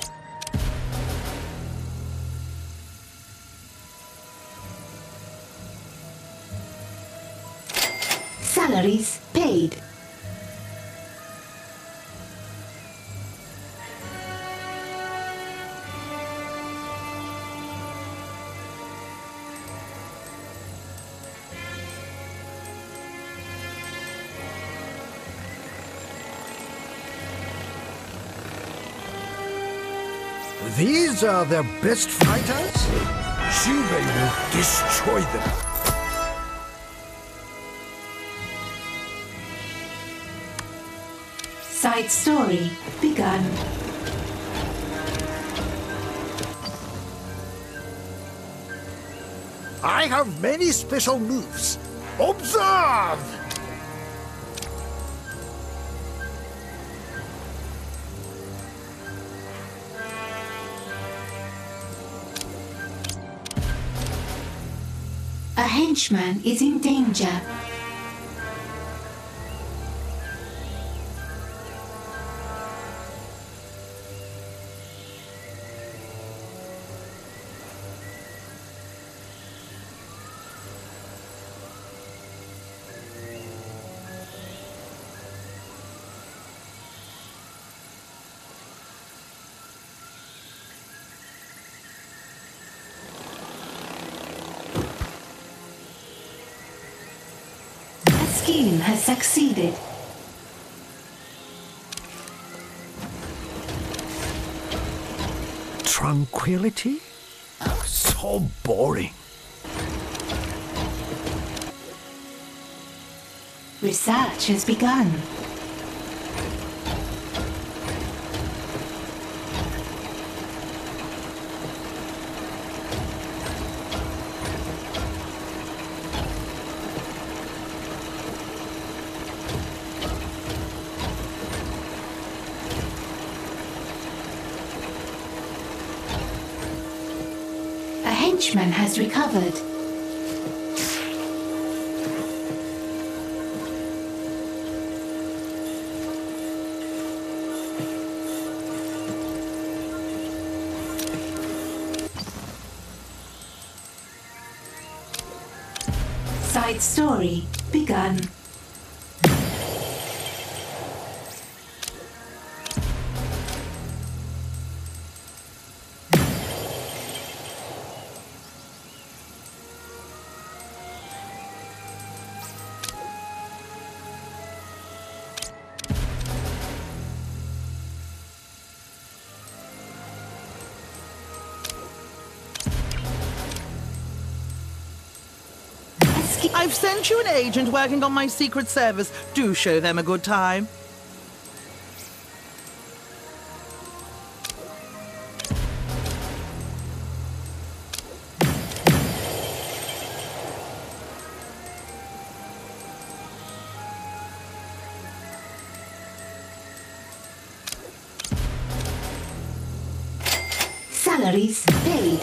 Salaries paid. These are their best fighters? Zhou Bei will destroy them. Side story begun. I have many special moves. Observe! A henchman is in danger. Scheme has succeeded. Tranquility? Oh, so boring. Research has begun. henchman has recovered. Side story begun. I've sent you an agent working on my Secret Service. Do show them a good time. Salaries paid.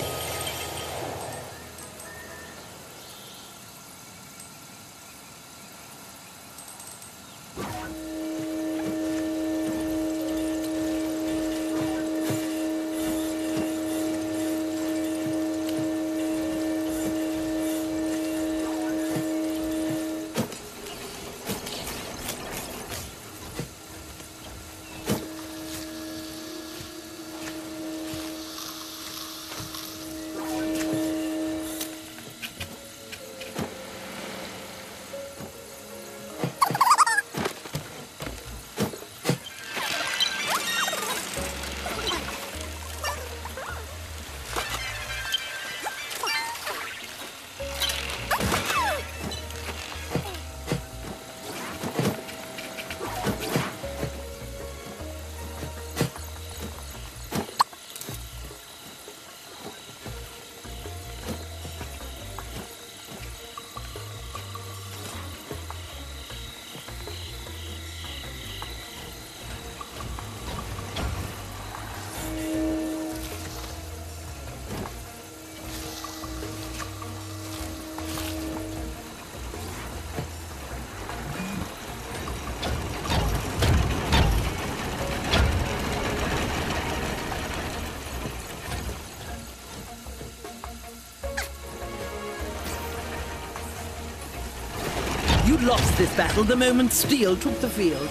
You lost this battle the moment Steel took the field.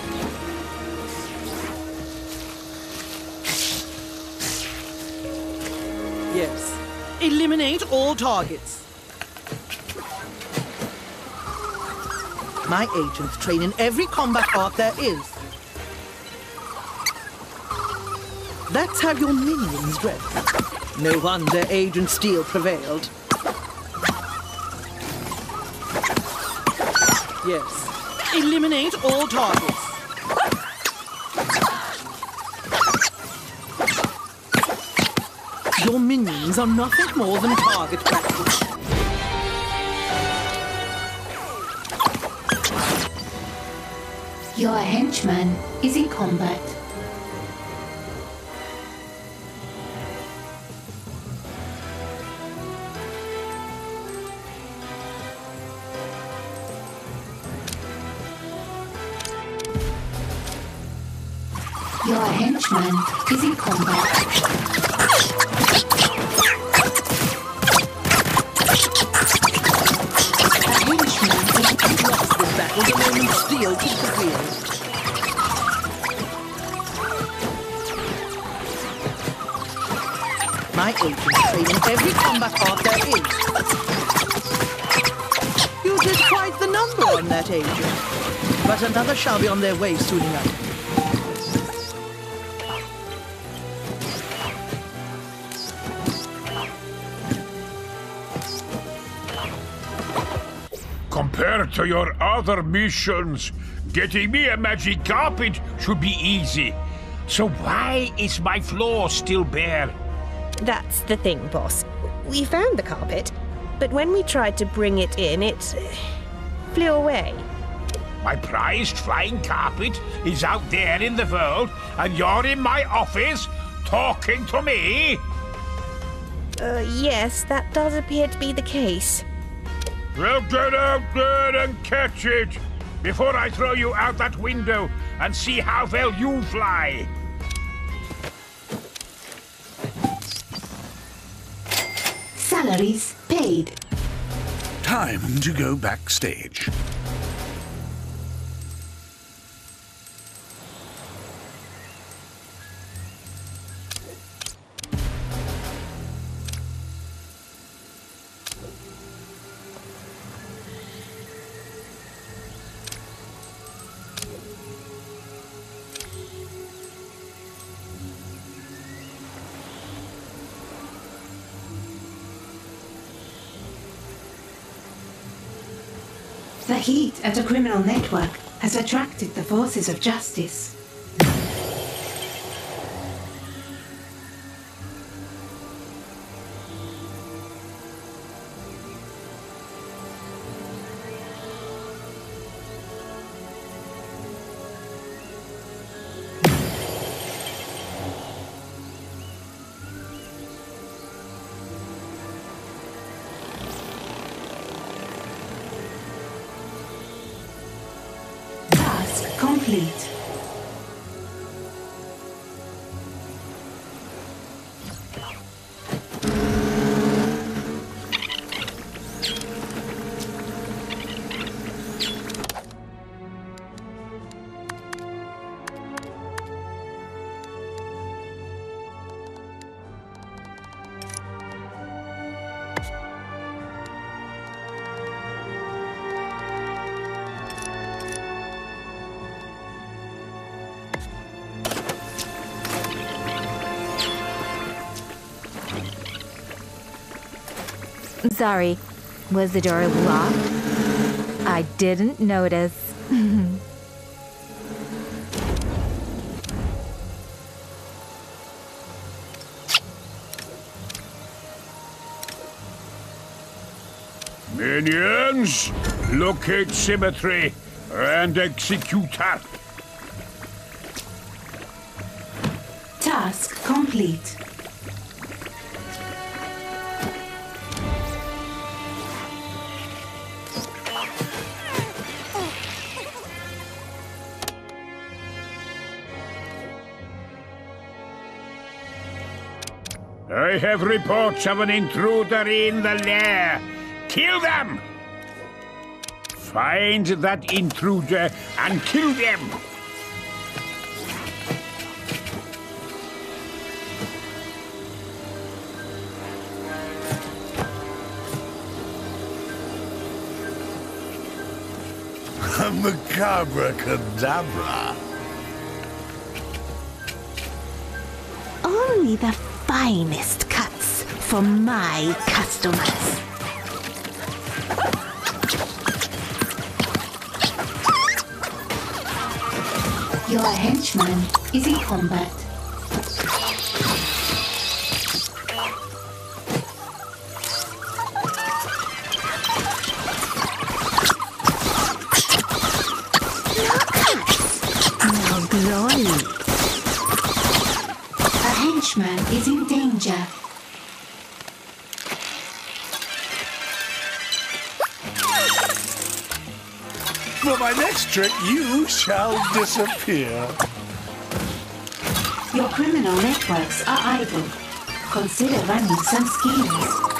Yes. Eliminate all targets. My agents train in every combat art there is. That's how your minions dress. No wonder Agent Steel prevailed. Yes. Eliminate all targets. Your minions are nothing more than target practice. Your henchman is in combat. Your henchman is in combat. A henchman is lost this battle the moment Steel took the field. My agents train in every combat art there is. You did quite the number on that agent. But another shall be on their way soon enough. Compared to your other missions, getting me a magic carpet should be easy. So why is my floor still bare? That's the thing, boss. We found the carpet, but when we tried to bring it in, it uh, flew away. My prized flying carpet is out there in the world, and you're in my office talking to me? Uh, yes, that does appear to be the case. Well, get out there and catch it before I throw you out that window and see how well you fly. Salaries paid. Time to go backstage. The heat at a criminal network has attracted the forces of justice. Complete. Sorry, was the door locked? I didn't notice. Minions, locate Symmetry and execute her. Task complete. I have reports of an intruder in the lair. Kill them! Find that intruder and kill them! Macabre cadabra. Only the finest cuts for my customers. Your henchman is in combat. No glory. A henchman is in danger. For my next trick, you shall disappear. Your criminal networks are idle. Consider running some schemes.